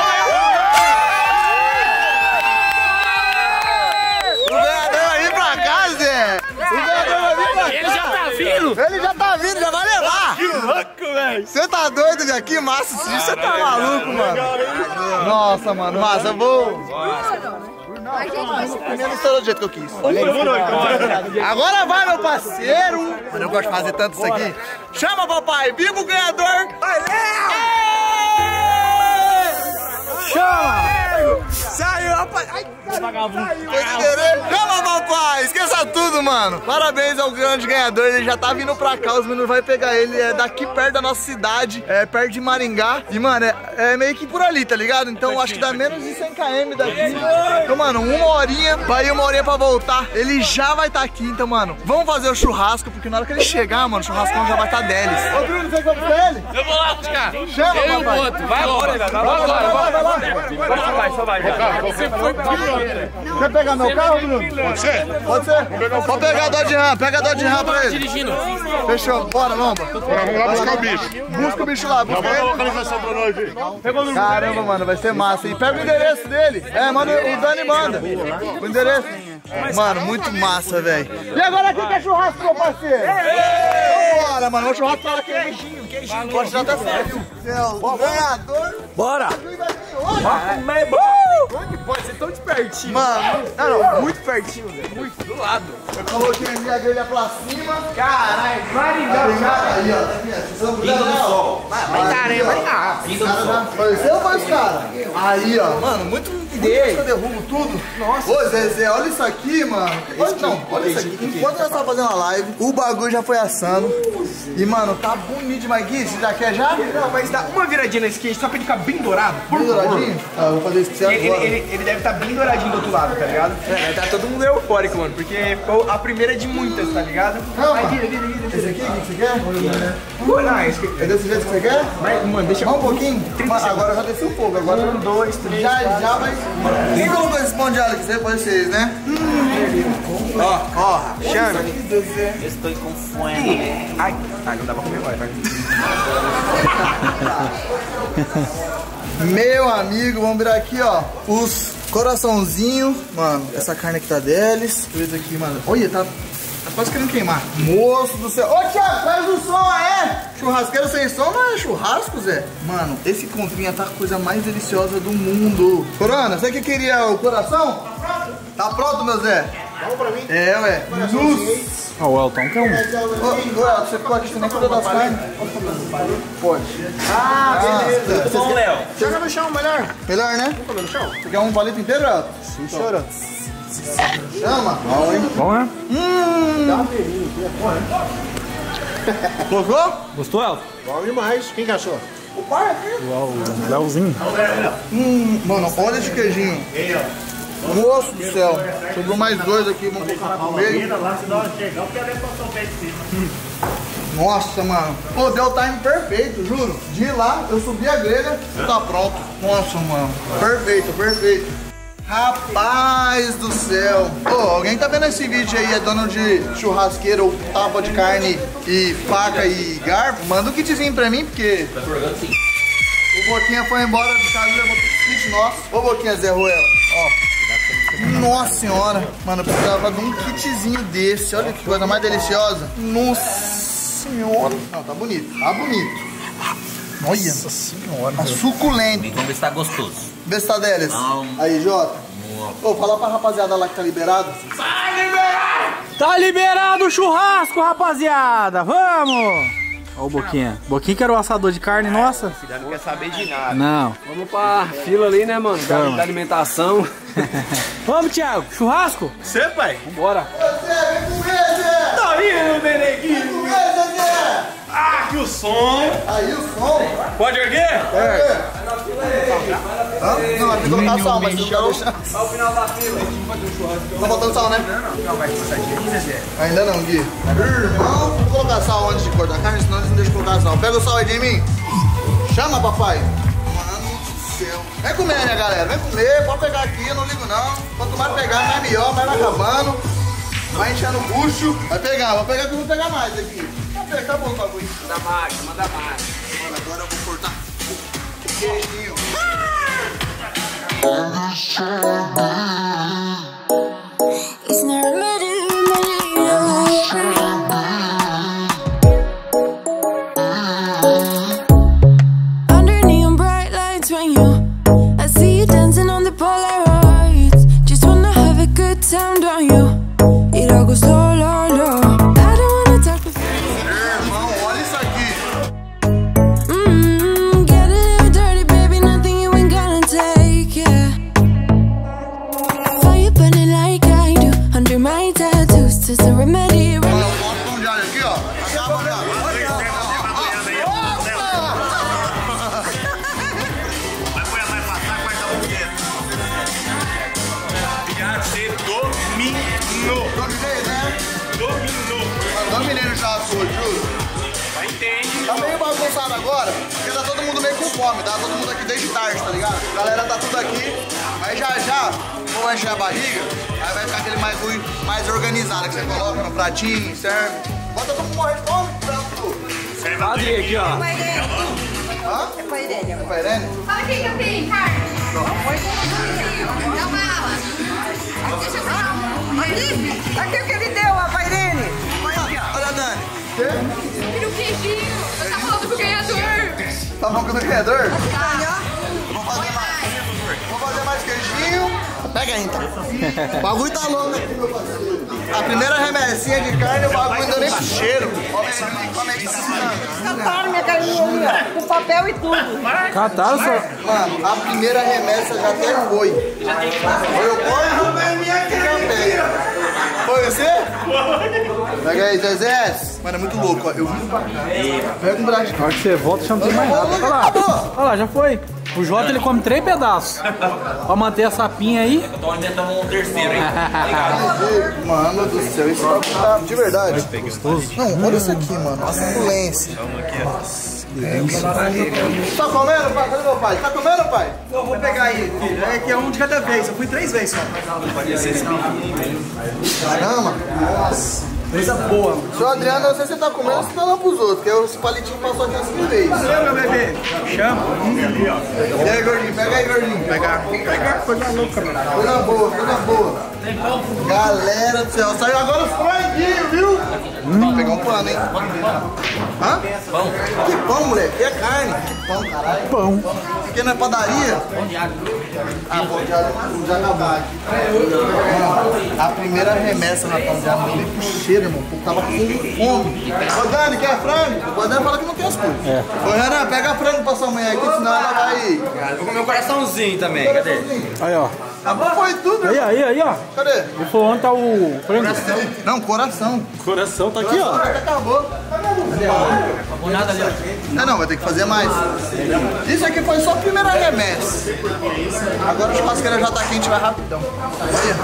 O vereador vai vir pra cá, Zé! O vereador vai vir pra cá! Ele já tá vindo! Ele já tá vindo, já vai levar! Que louco, velho! Você tá doido, velho? Que massa! Você tá maluco, mano! Nossa, mano, massa, eu vou... Primeiro estourou do jeito que eu quis. Agora vai, meu parceiro! Eu não gosto de fazer tanto isso aqui. Chama, papai! Viva o ganhador! Vai, Léo! Chama! Saiu, rapaz! Ai, vagabundo! Chama, papai! Esqueça tudo, mano! Parabéns ao grande ganhador, ele já tá vindo pra cá, os meninos vão pegar ele, é daqui perto da nossa cidade, é perto de Maringá. E, mano, é, é meio que por ali, tá ligado? Então acho que dá menos de cem quilômetros daqui. Então, mano, uma horinha, vai ir uma horinha pra voltar, ele já vai estar tá aqui. Então, mano, vamos fazer o churrasco, porque na hora que ele chegar, mano, o churrascão já vai estar tá deles. Ô, Bruno, você vai buscar ele? Eu vou lá buscar. Chama, eu papai. e o outro. Vai embora, vai, vai, vai, vai, vai, vai. Só vai, só vai. Você foi Quer pegar meu carro, Bruno? Pode ser? Pode ser? Pode pegar a Dodge Ram, pega a Dodge Ram pra ele. Dirigindo. Fechou, bora, Lomba. Vamos lá buscar o bicho. Busca o bicho lá, busca ele. ele. Localização pra nós aí. Caramba, mano, vai ser massa. E pega o endereço dele. É, manda, o Dani manda. O endereço. Mano, muito massa, velho. E agora quem quer churrasco, meu parceiro? Bora, mano, o churrasco tá lá queijinho, queijinho. Pode já tá certo. Ganhador. Bora. Mas pode ser tão de pertinho. Mano, não, não, muito pertinho, velho. Muito do lado. Eu coloquei a minha grelha pra cima. Caralho, Maringá. Aí, ó, tá aqui, Pinga do Sol. Vai, caramba, Maringá. Pinga do Sol. Apareceu ou foi os caras? Aí, ó, mano, muito ideia. Eu derrubo tudo. Nossa. Ô, Zezé, olha isso aqui, mano. Olha, não, olha isso aqui. Enquanto nós tava fazendo a live, o bagulho já foi assando. E, mano, tá bonito demais. Gui, você já quer já? Não, mas dá uma viradinha na esquerda só pra ele ficar bem dourado. Bem douradinho? Ah, eu vou fazer isso pra você ele, agora. ele, ele deve estar tá bem douradinho do outro lado, tá ligado? É, tá todo mundo eufórico, mano, porque ficou a primeira de muitas, tá ligado? Calma. Vai, vira, vira, vira. Esse aqui, o que você quer? Pô, não, esse aqui. É desse jeito que você quer? Vai, mano, deixa um pouquinho. Mas agora já desceu o fogo. Agora um, dois, três. Já, já vai. Quem colocou esse pão de alho aqui? Vocês, né? Hum. Ó, ó, chama. Estou com fome. Ai, ai, não dá pra comer agora, vai. Meu amigo, vamos virar aqui, ó. Os coraçãozinho. Mano, essa carne aqui tá deles. Deixa eu ver aqui, mano. Olha, tá. Tá quase querendo queimar. Moço do céu. Ô, Thiago, faz o som, é? Churrasqueiro sem som não é churrasco, Zé? Mano, esse comprinha tá a coisa mais deliciosa do mundo. Corona, você que queria o coração? Tá pronto. Tá pronto, meu Zé? Vamos pra mim? É, ué. Luz. Ó, o Elton quer um. Ô, Elton, você ficou aqui, você nem cuidou das carnes? Pode. Ah, beleza. Bom, Léo. Joga no chão, melhor. Melhor, né? Vamos comer no chão? Você quer um palito inteiro, Elton? Sim, senhora. Chama. Bom, hein? Bom, né? Hum. Dá uma beirinha aqui, é bom, né? Gostou? Gostou, Elton? Bom demais. Quem que achou? O pai aqui. O Léozinho. Hum, mano, olha esse queijinho. Moço do céu. Sobrou mais dois aqui, vamos colocar no meio. Nossa, mano. Pô, deu o time perfeito, juro. De lá, eu subi a grelha e tá pronto. Nossa, mano. Perfeito, perfeito. Rapaz do céu. Ô, alguém tá vendo esse vídeo aí, é dono de churrasqueira ou tábua de carne e faca e garfo? Manda um kitzinho pra mim, porque o Boquinha foi embora de casa e levou tudo os kits nossos. Ô, Boquinha, Zé Ruela, ó. Nossa senhora. Mano, eu precisava de um kitzinho desse. Olha que coisa mais deliciosa. Nossa senhora. Não, tá bonito, tá bonito. Olha. Nossa senhora. Tá suculento. Vamos ver se tá gostoso. Vê se tá deles. Não. Aí, Jota. Ô, oh, fala pra rapaziada lá que tá liberado. Tá liberado! Tá liberado o churrasco, rapaziada! Vamos! Ó o Boquinha. Boquinha que era o assador de carne, nossa. Não quer saber de nada. Não. Vamos pra fila ali, né, mano? Da, da alimentação. Vamos, Thiago. Churrasco? Você, pai? Vambora. Zé, vem com ele, Zé. Tá vindo, Beneguinho. Vem com ele, Zé. Ah, que o som. Aí o som. Pode erguer? É. Hã? Não, vai ter que colocar sal, mas não tá deixando. Ao final da fila, a gente vai fazer um churrasco. Tá botando sal, né? Não, não, não, vai passar aqui ainda, Zé. Ainda não, Gui. Irmão, vou colocar sal antes de cortar a carne, senão eles não deixam colocar sal. Pega o sal aí de mim. Chama, papai. Mano do céu. Vem comer, né, galera? Vem comer, pode pegar aqui, eu não ligo não. Quanto mais pegar, mais melhor, mais vai acabando. Vai enchendo o bucho. Vai pegar, vou pegar que eu vou pegar mais aqui. Acabou o bagulho. Manda marcha, manda marcha. Mano, agora eu vou cortar o queijinho. It's not ready, under neon bright lights when you I see you dancing on the Polaroids. Just wanna have a good time, don't you? It all goes low, low, low. I don't wanna talk before. Irmão, olha isso aqui. Mm, get a little dirty, baby. Nothing you ain't gonna take, yeah. Fire burning like I do under my tattoos. Just a remedy. Mano, eu boto pão de alho aqui, ó. Acaba, olha. Vai pôr mais passar, vai dar um dedo. Já se dominou. Dominei, né? Dominou. Mano, dominei no churrasco, juro. Vai entender. Tá meio bagunçado agora, porque tá todo mundo meio com fome, tá? Todo mundo aqui desde tarde, tá ligado? A galera tá tudo aqui, mas já já vou encher a barriga, aí vai ficar aquele mais, mais organizado, que você coloca no pratinho, serve. Bota todo mundo morrer de fome, pronto. Serve Adri aqui, ó. Hã? É pra Irene. É pra Irene? Fala aqui que eu tenho, carne. Dá uma ala. Aqui, deixa eu ver. Aqui, aqui o que ele deu, ó, pra Irene. Olha a Dani. Tira o queijinho. Você tá falando pro ganhador. Tá falando com o ganhador? Tá, Vou fazer mais. Vou fazer mais queijinho. Pega aí, então. O bagulho tá louco aqui, meu parceiro. A primeira remessinha de carne, o bagulho não deu nem pro cheiro. Come aí, come aí, tá ficando. Cataram minha carninha ali, ó. Com papel e tudo. Cataram, senhor? Mano, a primeira remessa já até foi. Foi o boi, foi você? Pega aí, Zezé. Mano, é muito louco, ó. Eu vi pra cá. Pega um braço. Na hora que você volta, já não tem mais nada. Olha lá. Olha lá, já foi. O Jota, ele come três pedaços. Pra manter essa pinha aí. Eu tô inventando um terceiro, hein? Mano do céu, isso tá de verdade. Gostoso. Não, olha isso aqui, mano. A suculência. Tá comendo, pai? Cadê meu pai? Tá comendo, pai? Eu vou pegar aí, filho. É que é um de cada vez. Eu fui três vezes só. Caramba. Nossa. Coisa boa. Seu Adriano, não sei se você tá comendo ou se tá lá pros outros, porque os palitinhos passou aqui assim de vez. Valeu, meu bebê. Chama. E aí, gordinho? Pega aí, gordinho. Pega. Pegar coisa louca, mano. Coisa boa, coisa boa. Galera do céu, saiu agora os franguinhos, viu? Hum. Vou pegar um pano, hein? Hã? Pão. Que pão, moleque? Que é carne. Que pão, caralho. Pão. Aqui não é padaria? Pão de alho. Ah, pão de alho já acabou aqui. A primeira remessa na pão de alho não veio pro cheiro, irmão. Porque tava com fome. Ô, Dani, quer frango? O Dani fala que não tem as coisas. É. Ô, Renan, pega frango pra sua mãe aqui, senão ela vai... Vou comer um coraçãozinho também. Cadê? Aí, ó. Acabou, foi tudo, Aí, irmão. aí, aí, ó. Cadê? Ele falou onde tá o frango. Não, coração. Coração tá aqui, ó. Acabou. Acabou nada ali, ó. Não, não, vai ter que fazer mais. Isso aqui foi só a primeira remessa. Agora o churrasqueira já tá quente, vai rapidão. Olha.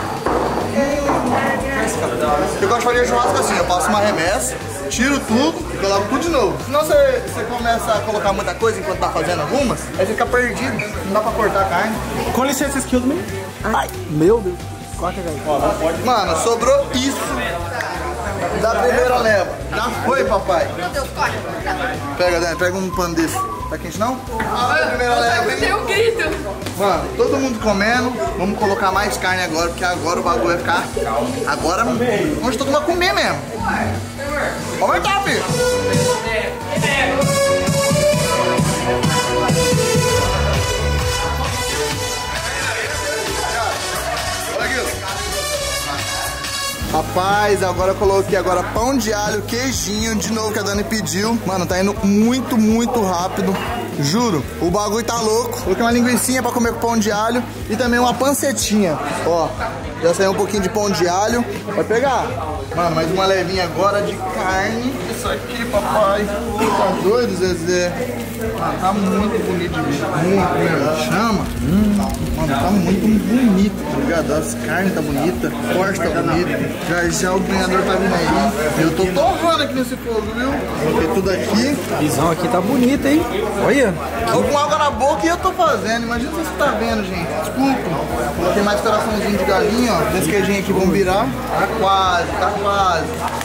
Eu gosto de fazer churrasco assim, eu passo uma remessa, tiro tudo e coloco tudo de novo. Senão você, você começa a colocar muita coisa enquanto tá fazendo algumas, aí fica perdido, não dá pra cortar a carne. Com licença, excuse me. Ai, meu Deus. Corta aí. Mano, sobrou isso da primeira leva. Já foi, papai. Meu Deus, corre. Pega, Dani, pega um pano desse. Tá quente não? Ah, primeira leva, hein? Tem um grito. Mano, todo mundo comendo. Vamos colocar mais carne agora, porque agora o bagulho vai ficar... Agora, onde todo mundo vai comer mesmo. Vamos aumentar, filho. Rapaz, agora eu coloquei agora pão de alho, queijinho, de novo que a Dani pediu. Mano, tá indo muito, muito rápido. Juro, o bagulho tá louco. Coloquei uma linguicinha pra comer com pão de alho e também uma pancetinha. Ó, já saiu um pouquinho de pão de alho. Vai pegar. Mano, mais uma levinha agora de carne. isso aqui, papai. Tá doido, Zezé? Ah, tá muito bonito de ver. Muito mesmo. Chama. Hum. Mano, tá muito bonito, tá ligado? As carnes tá bonita, o corte tá bonito. Já, já o ganhador tá vindo aí. Eu tô torrando aqui nesse fogo, viu? Porque tudo aqui. A visão aqui tá bonita, hein? Olha. Tô com água na boca e eu tô fazendo. Imagina se você tá vendo, gente. Desculpa. Coloquei mais coraçãozinho de galinha, ó. Esse queijinho aqui vamos virar. Tá quase, tá quase.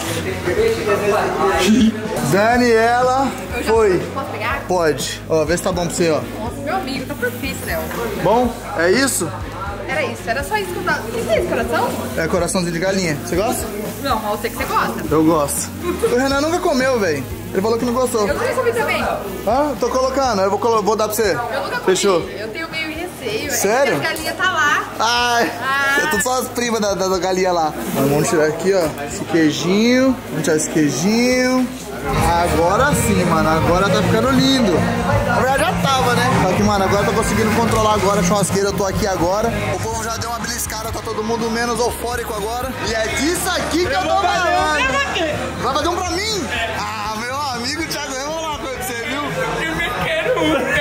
Daniela, foi. Posso pegar? Pode. Ó, vê se tá bom pra você, ó. Nossa, meu amigo, tá perfeito, Léo. Bom? É isso? Era isso, era só isso que eu tava. O que é esse coração? É coraçãozinho de galinha. Você gosta? Não, mas eu sei que você gosta. Eu gosto. O Renan nunca comeu, velho. Ele falou que não gostou. Eu nunca comi também. Ah, tô colocando. Eu vou, colo vou dar pra você. Eu nunca comi. Fechou. Eu tenho meio receio. Sério? É que a galinha tá lá. Ai, ah. eu tô só as primas da, da, da galinha lá. Vamos tirar aqui, ó, esse queijinho. Vamos tirar esse queijinho. Agora sim, mano, agora tá ficando lindo. Na verdade já tava, né? Só que, mano, agora eu tô conseguindo controlar agora a churrasqueira, eu tô aqui agora. O povo já deu uma beliscada, tá todo mundo menos eufórico agora. E é disso aqui que eu, eu tô falando. Vai fazer um pra mim? Ah, meu amigo Thiago, eu vou falar uma coisa pra você, viu? Eu me quero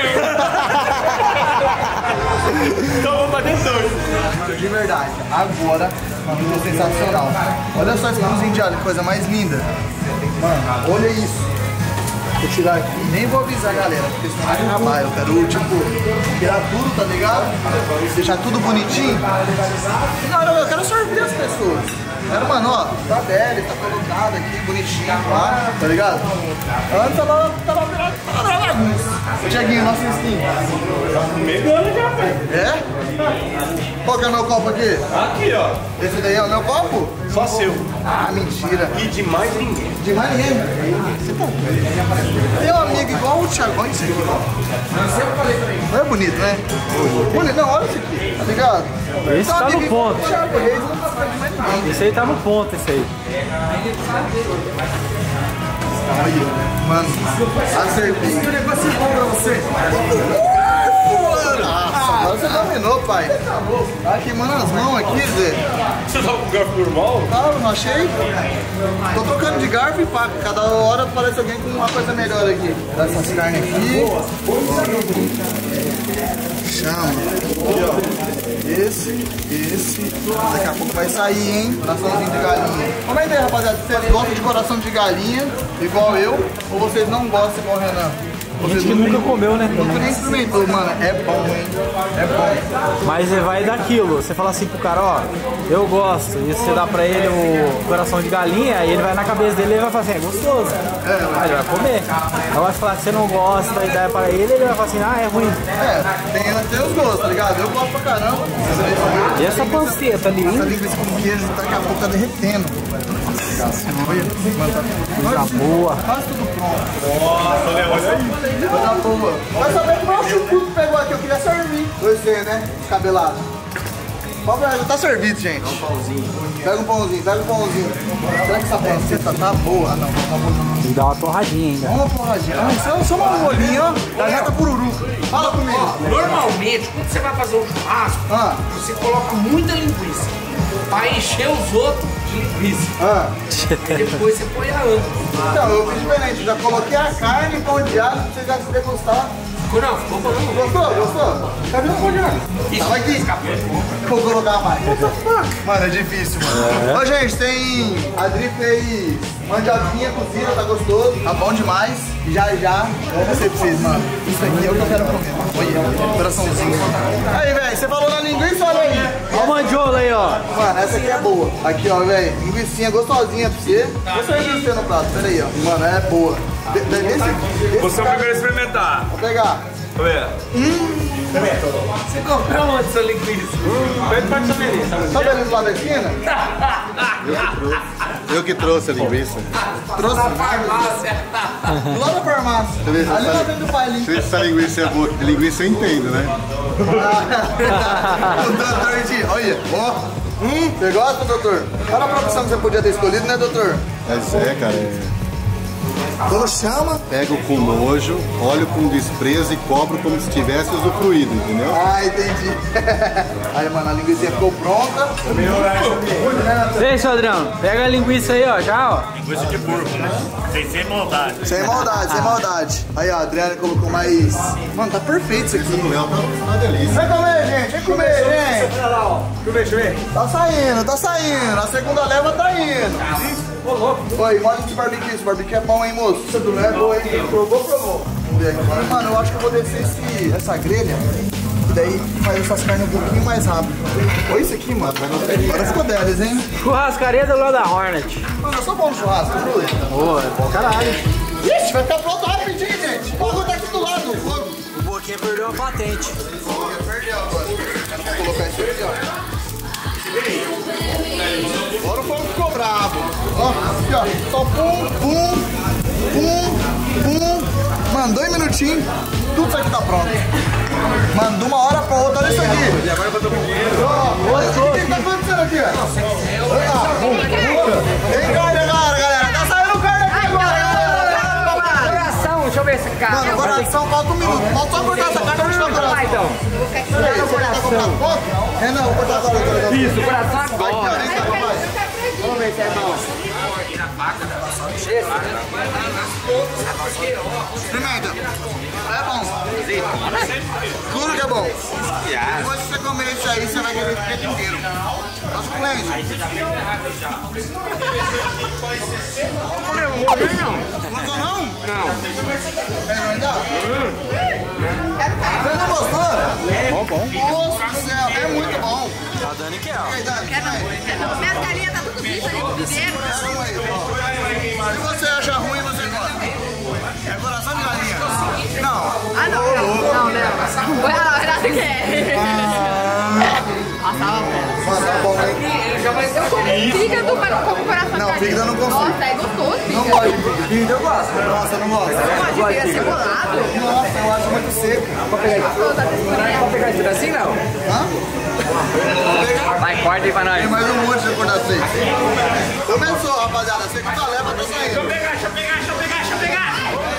um. Então vou fazer dois. De verdade, agora uma vida sensacional. Olha só esse pãozinho de alho, que coisa mais linda. Mano, olha isso. Vou tirar aqui, nem vou avisar a galera, porque senão vai acabar. Eu quero, tipo, tirar tudo, tá ligado? Deixar tudo bonitinho. Não, não, eu quero sorver as pessoas. Quero, mano, ó, tá velho, tá colocado aqui, bonitinho, lá, tá ligado? Antes ela tava virando uma bagunça. Tiaguinho, nosso instinto. Megando já, velho. É? Qual que é o meu copo aqui? Aqui, ó. Esse daí é o meu copo? Só seu. Ah, mentira. E de mais ninguém. De mais ninguém? Você tá doido. Tem um amigo igual o Thiago. Olha isso aqui, ó. Não é bonito, né? Bonito. Não, olha isso aqui. Tá ligado? Esse tá no ponto. Thiago Reis não tá de mais ninguém. Esse aí tá no ponto, esse aí. Mano, acertei. Que negócio bom pra você. Nossa, agora você dominou, pai. Tá queimando as mãos aqui, Zé. Você tá com garfo normal? Não, não achei. Tô trocando de garfo e faca. Cada hora aparece alguém com uma coisa melhor aqui. Dá essas carnes aqui. Chama. Esse, esse. Daqui a pouco vai sair, hein? Coraçãozinho de galinha. Comenta aí, rapaziada, se vocês gostam de coração de galinha, igual eu, ou vocês não gostam igual o Renan. Tem gente que nunca comeu, né? Nunca nem experimentou, mano. É bom, hein? É bom. Mas vai daquilo. Você fala assim pro cara, ó, eu gosto. E você dá pra ele o coração de galinha, aí ele vai na cabeça dele e vai falar assim, é gostoso. É, aí ele vai comer. Agora se falar que você não gosta e dá pra ele, ele vai falar assim, ah, é ruim. É, tem, tem os gostos, tá ligado? Eu gosto pra caramba. E essa panceta ali, hein? Essa linguiça com queijo daqui a pouco tá derretendo. Coisa boa. Quase tudo pronto. Nossa, Léo, olha aí. Coisa boa. Vai saber que o chuputo pegou aqui, eu queria servir. Você, né? Cabelado. Já tá servido, gente. Pega um pãozinho. Pega um pãozinho, pega um pãozinho. Será que essa panceta tá boa? Ah, não, tá boa. Tem que dar uma torradinha ainda. Uma torradinha. Ah, isso é só uma rolinha, ó. Da jata pururuca. Fala comigo. Normalmente, quando você vai fazer um churrasco, ah. você coloca muita linguiça pra encher os outros de linguiça. Ah. E depois você põe a anta. Então, eu fiz diferente. Já coloquei a carne, pão de alho, pra você já se degustar. Não, ficou bom. Gostou? Gostou? Cadê o pão de alho? Tava aqui. Vou colocar mais. Mano, é difícil, mano. É. Ô, gente, tem... A Dri fez mandioquinha cozida, tá gostoso. Tá bom demais. Já, já. Eu vou ser pra vocês, mano. Isso aqui é o que eu quero comer, mano. Olha, coraçãozinho. Aí, velho, você falou na linguiça, olha aí. Olha o mandiola aí, ó. Mano, essa aqui é boa. Aqui, ó, velho. Linguicinha gostosinha pra você. Vou servir você no prato, pera aí, ó. Mano, é boa. De, de, desse, desse você é o primeiro a experimentar. Vou pegar. Vou ver. Hum. Você comprou onde essa linguiça? Hum, perto da sua Sabe ali do lado da esquina? Eu que trouxe a linguiça. Trouxe a farmácia. Do lado da farmácia. Ali na frente do pai ali. Não sei se essa linguiça é boa. De linguiça eu entendo, né? O doutor de... Olha, ó. Hum, você gosta, doutor? Olha a profissão que você podia ter escolhido, né, doutor? Mas é, cara. É... Quando chama... Pego com nojo, olho com desprezo e cobro como se tivesse usufruído, entendeu? Ah, entendi. Aí, mano, a linguiça ficou pronta. Ei, seu Adriano, pega a linguiça aí, ó, já, ó. Linguiça de porco, né? Sem, sem maldade. Sem maldade, sem maldade. Aí, ó, a Adriana colocou mais... Mano, tá perfeito isso aqui. Tá uma delícia. Vem comer, gente, vem comer, gente. Deixa eu ver, deixa eu ver. Tá saindo, tá saindo. A segunda leva tá indo. Ô, louco. Oi, mostra esse barbecue. Esse barbecue é bom, hein, moço? Você não é bom, hein? Provou, provou. Vamos ver aqui. Mano, eu acho que eu vou descer esse, essa grelha. E daí faz essas carnes um pouquinho mais rápido. Olha isso aqui, mano. Agora ficou deles, hein? Churrascaria do lado da Hornet. Mano, eu sou bom no churrasco, viu? Boa, é bom caralho. Ixi, vai ficar pronto rapidinho, gente. O fogo tá aqui do lado. O fogo. O Boquinha perdeu a patente. O Boquinha perdeu agora. Vou colocar isso aqui, ó. Agora o fogo ficou bravo. Ó, aqui, ó. Só pum, pum, pum, pum. Mano, dois minutinhos, tudo isso aqui tá pronto. Mano, de uma hora pra outra, olha isso aqui. E agora eu tô com dinheiro. Olha isso aqui, o que tá acontecendo aqui, ó? Olha lá. Tem carne agora, galera. Tá saindo carne aqui agora. Coração, deixa eu ver esse cara. Mano, coração, falta um minuto. Falta só cortar essa carne, deixa eu cortar. Vai, então. Peraí, você vai cortar ponto? Renan, vou cortar agora. Isso, o coração agora. Vamos ver se é bom. Experimenta. É bom. Juro que é bom. Depois que você comer isso aí, você vai querer ficar inteiro. Nossa, Clêncio. Gostou não? Não. É verdade? Você não gostou? Bom, bom. Nossa do céu, é muito bom. Tá dando que é, ó. Quer não, quer não. Minhas galinhas tá tudo bicho ali, tudo inteiro. Se você acha ruim, você gosta. É coração de galinha? Não. Ah, não, não, não, não. Olha lá, o Renato quer. Nossa, tava bom. Mano, tá bom, hein? Eu comi fígado, mas não como coração de Não, galinha. fígado eu não consigo. Nossa, é gostoso, Não fígado. gosto de fígado. Fígado eu gosto. Nossa, eu não gosto. Não gosto de fígado cebolado. Nossa, eu acho muito seco. Pode pegar isso. Pode pegar isso assim, não? Hã? Vai, corta aí pra nós. Tem mais um monte de cortar seco. Começou, rapaziada. A segunda leva tá saindo. Deixa eu pegar, deixa eu pegar, deixa eu pegar, deixa eu pegar.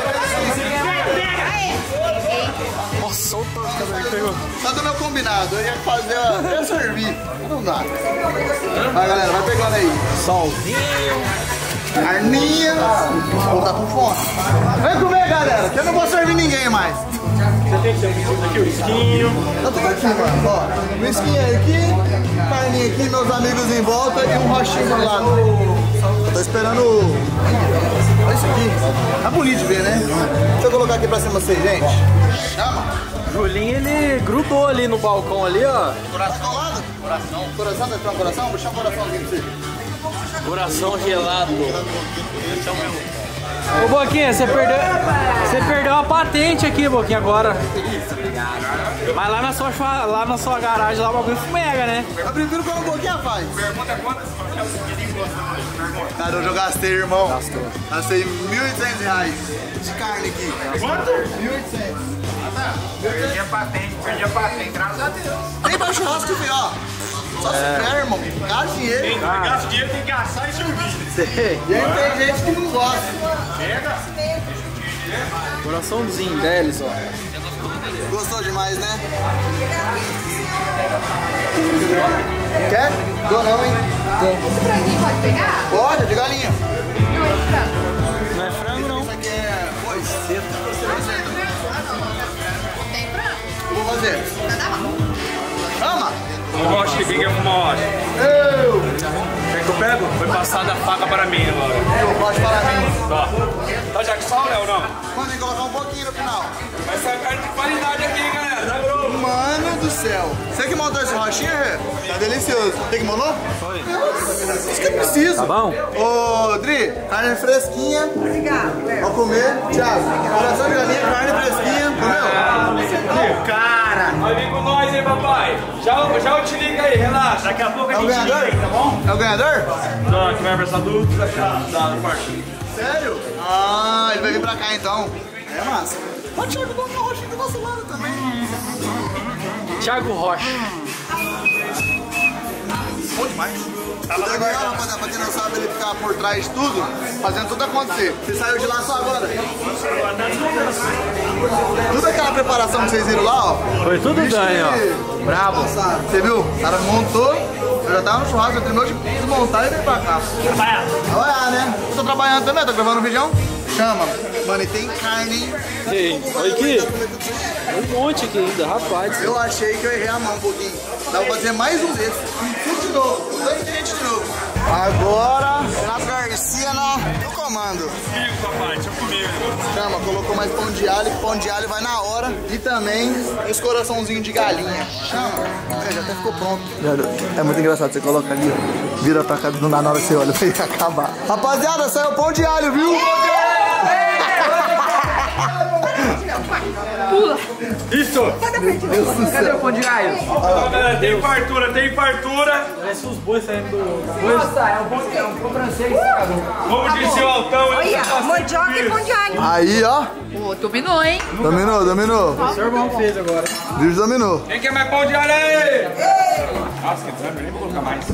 Nossa, solta os cabelos que pegou. Tá do meu combinado. Eu ia fazer, ó, eu ia servir. Não dá. Vai, galera, vai pegando aí. Solzinho. Carninha. Vou tá com fome. Vem comer, galera, que eu não vou servir ninguém mais. Você tem que ter um aqui, o esquinho. Tá tudo aqui, mano. Ó, um esquinho aqui, carninha aqui, meus amigos em volta e um rochinho do lado. Tô esperando. Olha isso aqui. Tá bonito de ver, né? Deixa eu colocar aqui pra cima vocês, gente. Chama. Julinho, ele grudou ali no balcão ali, ó. Coração ao lado? Coração. Coração, vai um coração? Vou deixar um coraçãozinho pra você. Coração gelado. Ô, Boquinha, você perdeu, você perdeu a patente aqui, Boquinha, agora. Mas lá na sua, lá na sua garagem, lá o bagulho fumega, né? Eu prefiro como um Boquinha faz. Pergunta quantas. Cara, eu já gastei, irmão. Gastou. Gastei mil e oitocentos reais de carne aqui. Quanto? mil e oitocentos. Perdi a patente, perdi a patente, graças a Deus. Nem pra churrasco que ó. Só se der, irmão. Gasta dinheiro. Tem que gastar dinheiro, tem que gastar e servir. E aí tem gente que não gosta. Chega. Coraçãozinho deles, ó. Gostou demais, né? Quer? Dou não, hein? Esse franguinho pode pegar? Pode, é de galinha. Não, esse frango. Não é frango, não. Isso aqui é boiceta. Tem frango? Eu vou fazer. Nada mal. Ama! Eu gosto de quem é fumar. Eu! Quer que eu pego? Foi passada a faca para mim agora. Eu gosto para mim. Tá. Tá já com sal, Léo, não? Mano, tem que colocar um pouquinho no final. Vai sair carne de qualidade aqui, galera. Tá grosso. Mano do céu. Você que montou esse rochinho, Rê? Tá delicioso. Tem que montar? Foi. Isso que eu preciso. Tá bom? Ô, Dri, carne fresquinha. Obrigado. Vou comer. Thiago, coração de galinha, carne fresquinha. Comeu? Cara! Vai vir com nós, hein, papai? Já, já eu te ligo aí, relaxa. Daqui a pouco a É o gente ganhador? liga aí, tá bom? É o ganhador? Não, que vai versar do da da parte. Sério? Ah, ele vai vir pra cá então. É massa. Pode Thiago, vamos no rochinho do nosso lado também. Thiago Rocha. bom demais. O Daniel, rapaziada, pra quem não sabe, ele fica por trás de tudo, fazendo tudo acontecer. Você saiu de lá só agora? Tudo aquela preparação que vocês viram lá, ó. Foi tudo Daniel, ó. Bravo. Você viu? O cara montou, eu já tava no churrasco, eu terminou de desmontar e veio pra cá. Trabalhar. Trabalhar, né? Eu tô trabalhando também, tá gravando um vídeo? Chama. Mano, e tem carne, hein? Tem. Olha aqui. Um monte aqui ainda, rapaz. Eu achei que eu errei a mão um pouquinho. Dá pra fazer mais um desses. Tudo de novo. Dois gente de novo. Agora, Renato Garcia no comando. Comigo, papai, deixa comigo. Chama, colocou mais pão de alho, pão de alho vai na hora. E também esse coraçãozinho de galinha. Chama. É, já até ficou pronto. É muito engraçado, você coloca ali, ó. Vira pra cá, não dá na hora que você olha, vai acabar. Rapaziada, saiu pão de alho, viu? Pula. Isso! Cadê o pão de alho? Ah, tem fartura, tem fartura. Parece uns bois saindo do... Nossa, é um pão, é um pão francês. Como disse o Altão, eu Olha, mandioca e pão de alho. Aí, ó. Pô, dominou, hein? Dominou, dominou. O seu irmão fez agora. O vídeo dominou. Quem quer mais pão de alho aí? Nossa, que desânimo, nem vou colocar mais.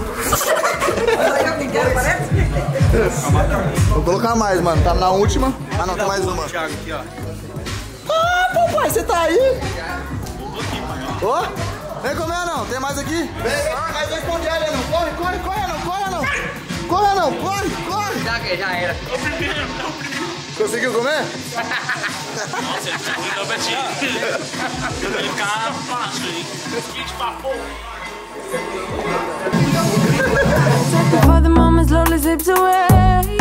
Vou colocar mais, mano. Tá na última. Ah, não, tem mais uma. Thiago aqui, ó. Ah, papai, você tá aí? Ó, oh, vem comer não, tem mais aqui? Vem, mais dois pão de alho não. Corre, corre, corre não, corre não. Corre não, corre, corre. Já, já era. O primeiro, não, o primeiro. Conseguiu comer? Nossa, ele tá muito abertinho. Ele fica fácil, hein? Kit papo. Before the moment slowly slips away.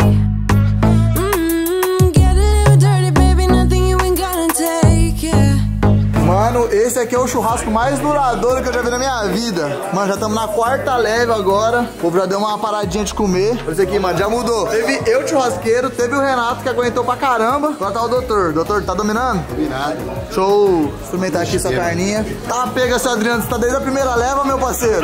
Mm, get a little dirty, baby, nothing you ain't gonna take, yeah. Mano, esse aqui é o churrasco mais duradouro que eu já vi na minha vida. Mano, já estamos na quarta leve agora. O povo já deu uma paradinha de comer. Esse aqui, mano, já mudou. Teve eu, churrasqueiro, teve o Renato, que aguentou pra caramba. Agora tá o doutor. Doutor, tá dominando? Dominado. Deixa eu experimentar aqui essa carninha. Tá, pega essa, Adriano. Você tá desde a primeira leva, meu parceiro?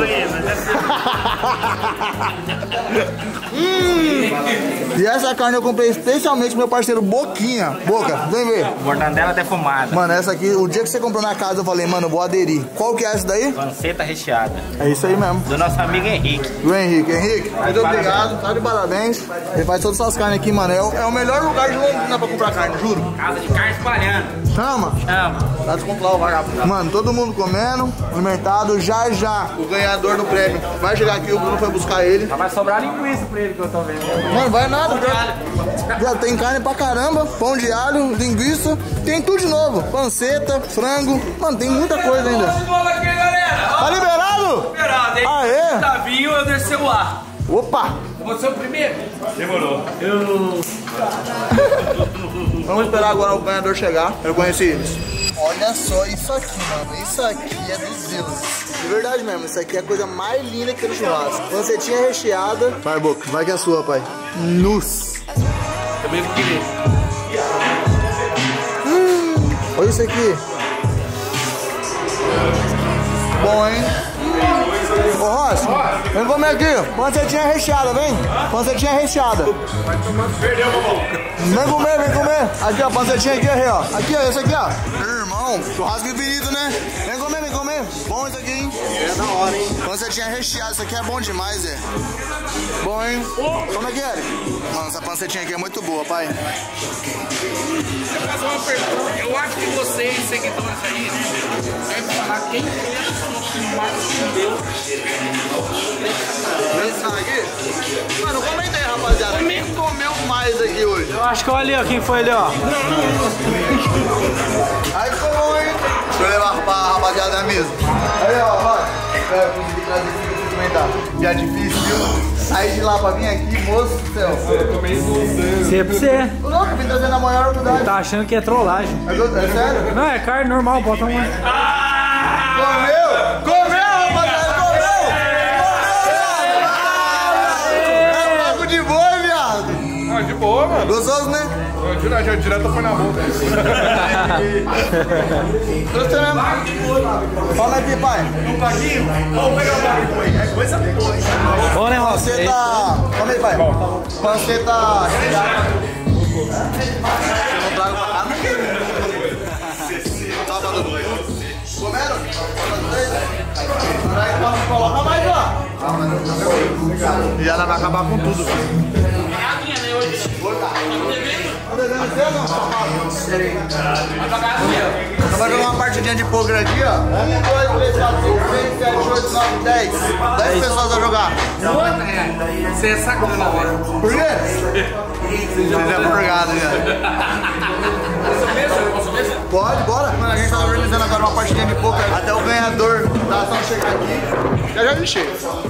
hum. E essa carne eu comprei especialmente pro meu parceiro Boquinha. Boca, vem ver. Mortandela defumada. Mano, essa aqui, o dia que você comprou na casa, eu falei, mano, eu vou aderir. Qual que é essa daí? Panceta recheada. É isso aí mesmo. Do nosso amigo Henrique. Do Henrique. Henrique, muito obrigado. Tá de parabéns. Ele faz todas essas carnes aqui, mano. É o, é o melhor lugar de Londrina pra comprar carne, juro. Casa de carne espalhando. Chama? Chama. Tá descontrolar o vagabundo. Mano, todo mundo comendo, alimentado. Já já o ganhador do prêmio vai chegar aqui, o Bruno foi buscar ele. Vai sobrar linguiça pra ele que eu tô vendo. Mano, vai nada. Já, já tem carne pra caramba, pão de alho, linguiça. Tem tudo de novo. Panceta, frango. Mano, tem muita coisa ainda. Tá liberado? Liberado, hein? Aê! Tavinho, eu desceu lá. Opa! Você é o primeiro? Demorou. Eu... Vamos esperar agora o ganhador chegar. Eu conheci eles. Olha só isso aqui, mano. Isso aqui é dos deuses. De verdade mesmo, isso aqui é a coisa mais linda que tem no churrasco. Pancetinha recheada. Vai, Boca, vai que é sua, pai. Luz. Eu mesmo queria. Hum, olha isso aqui. Bom, hein? Ô, Rocha, vem comer aqui. Pancetinha recheada, vem. Pancetinha recheada. Perdeu, vovó. Vem comer, vem comer. Aqui, ó, pancetinha aqui, ó. Aqui, ó, esse aqui, ó. Meu irmão, churrasco infinito, né? Vem comer, vem comer. Bom isso aqui, hein? É da hora, hein? Pancetinha recheada, isso aqui é bom demais, é. Bom, hein? Como é que é, Eric? Mano, essa pancetinha aqui é muito boa, pai. Deixa eu fazer uma pergunta. Eu acho que vocês, seguidores aí, devem falar quem fez o Marcos deu. Aqui? Mano, comenta aí, rapaziada. Quem comeu mais aqui hoje? Eu acho que olha ali, ó. Quem foi ali, ó? Aí ficou bom, hein? Deixa eu levar pra rapaziada da mesa. Aí, ó, mano. Eu consegui trazer aqui pra comentar. Já difícil, viu? Sair de lá pra vir aqui, moço do céu. Você é pra você. Tô louco, eu vim trazendo a maior humildade. Tá achando que é trollagem. É, é sério? Não, é carne normal, bota uma. Comeu! Comeu, rapaziada! Comeu! É papo de boa, viado! Ah, de boa, mano. Gostoso, né? Já, já direto foi na boca. Gostou mesmo? Fala aqui, pai. Um paguinho? Vamos pegar o paguinho depois. É coisa boa. Bom, né, Roça? Panceta... Calma aí, pai. Panceta... Eu não trago pra cá, não. Comeram? Coloca mais lá. E ela vai acabar com tudo, filho. Então vai jogar uma partidinha de poker aqui, ó. um, dois, três, quatro, cinco, seis, sete, oito, nove, dez. dez pessoas a jogar. Você é sacana, velho. Por quê? Você já é forgado, já. Pode, bora. Mano, a gente tá organizando agora uma partidinha de poker até o ganhador da ação chegar aqui. Já já me chega.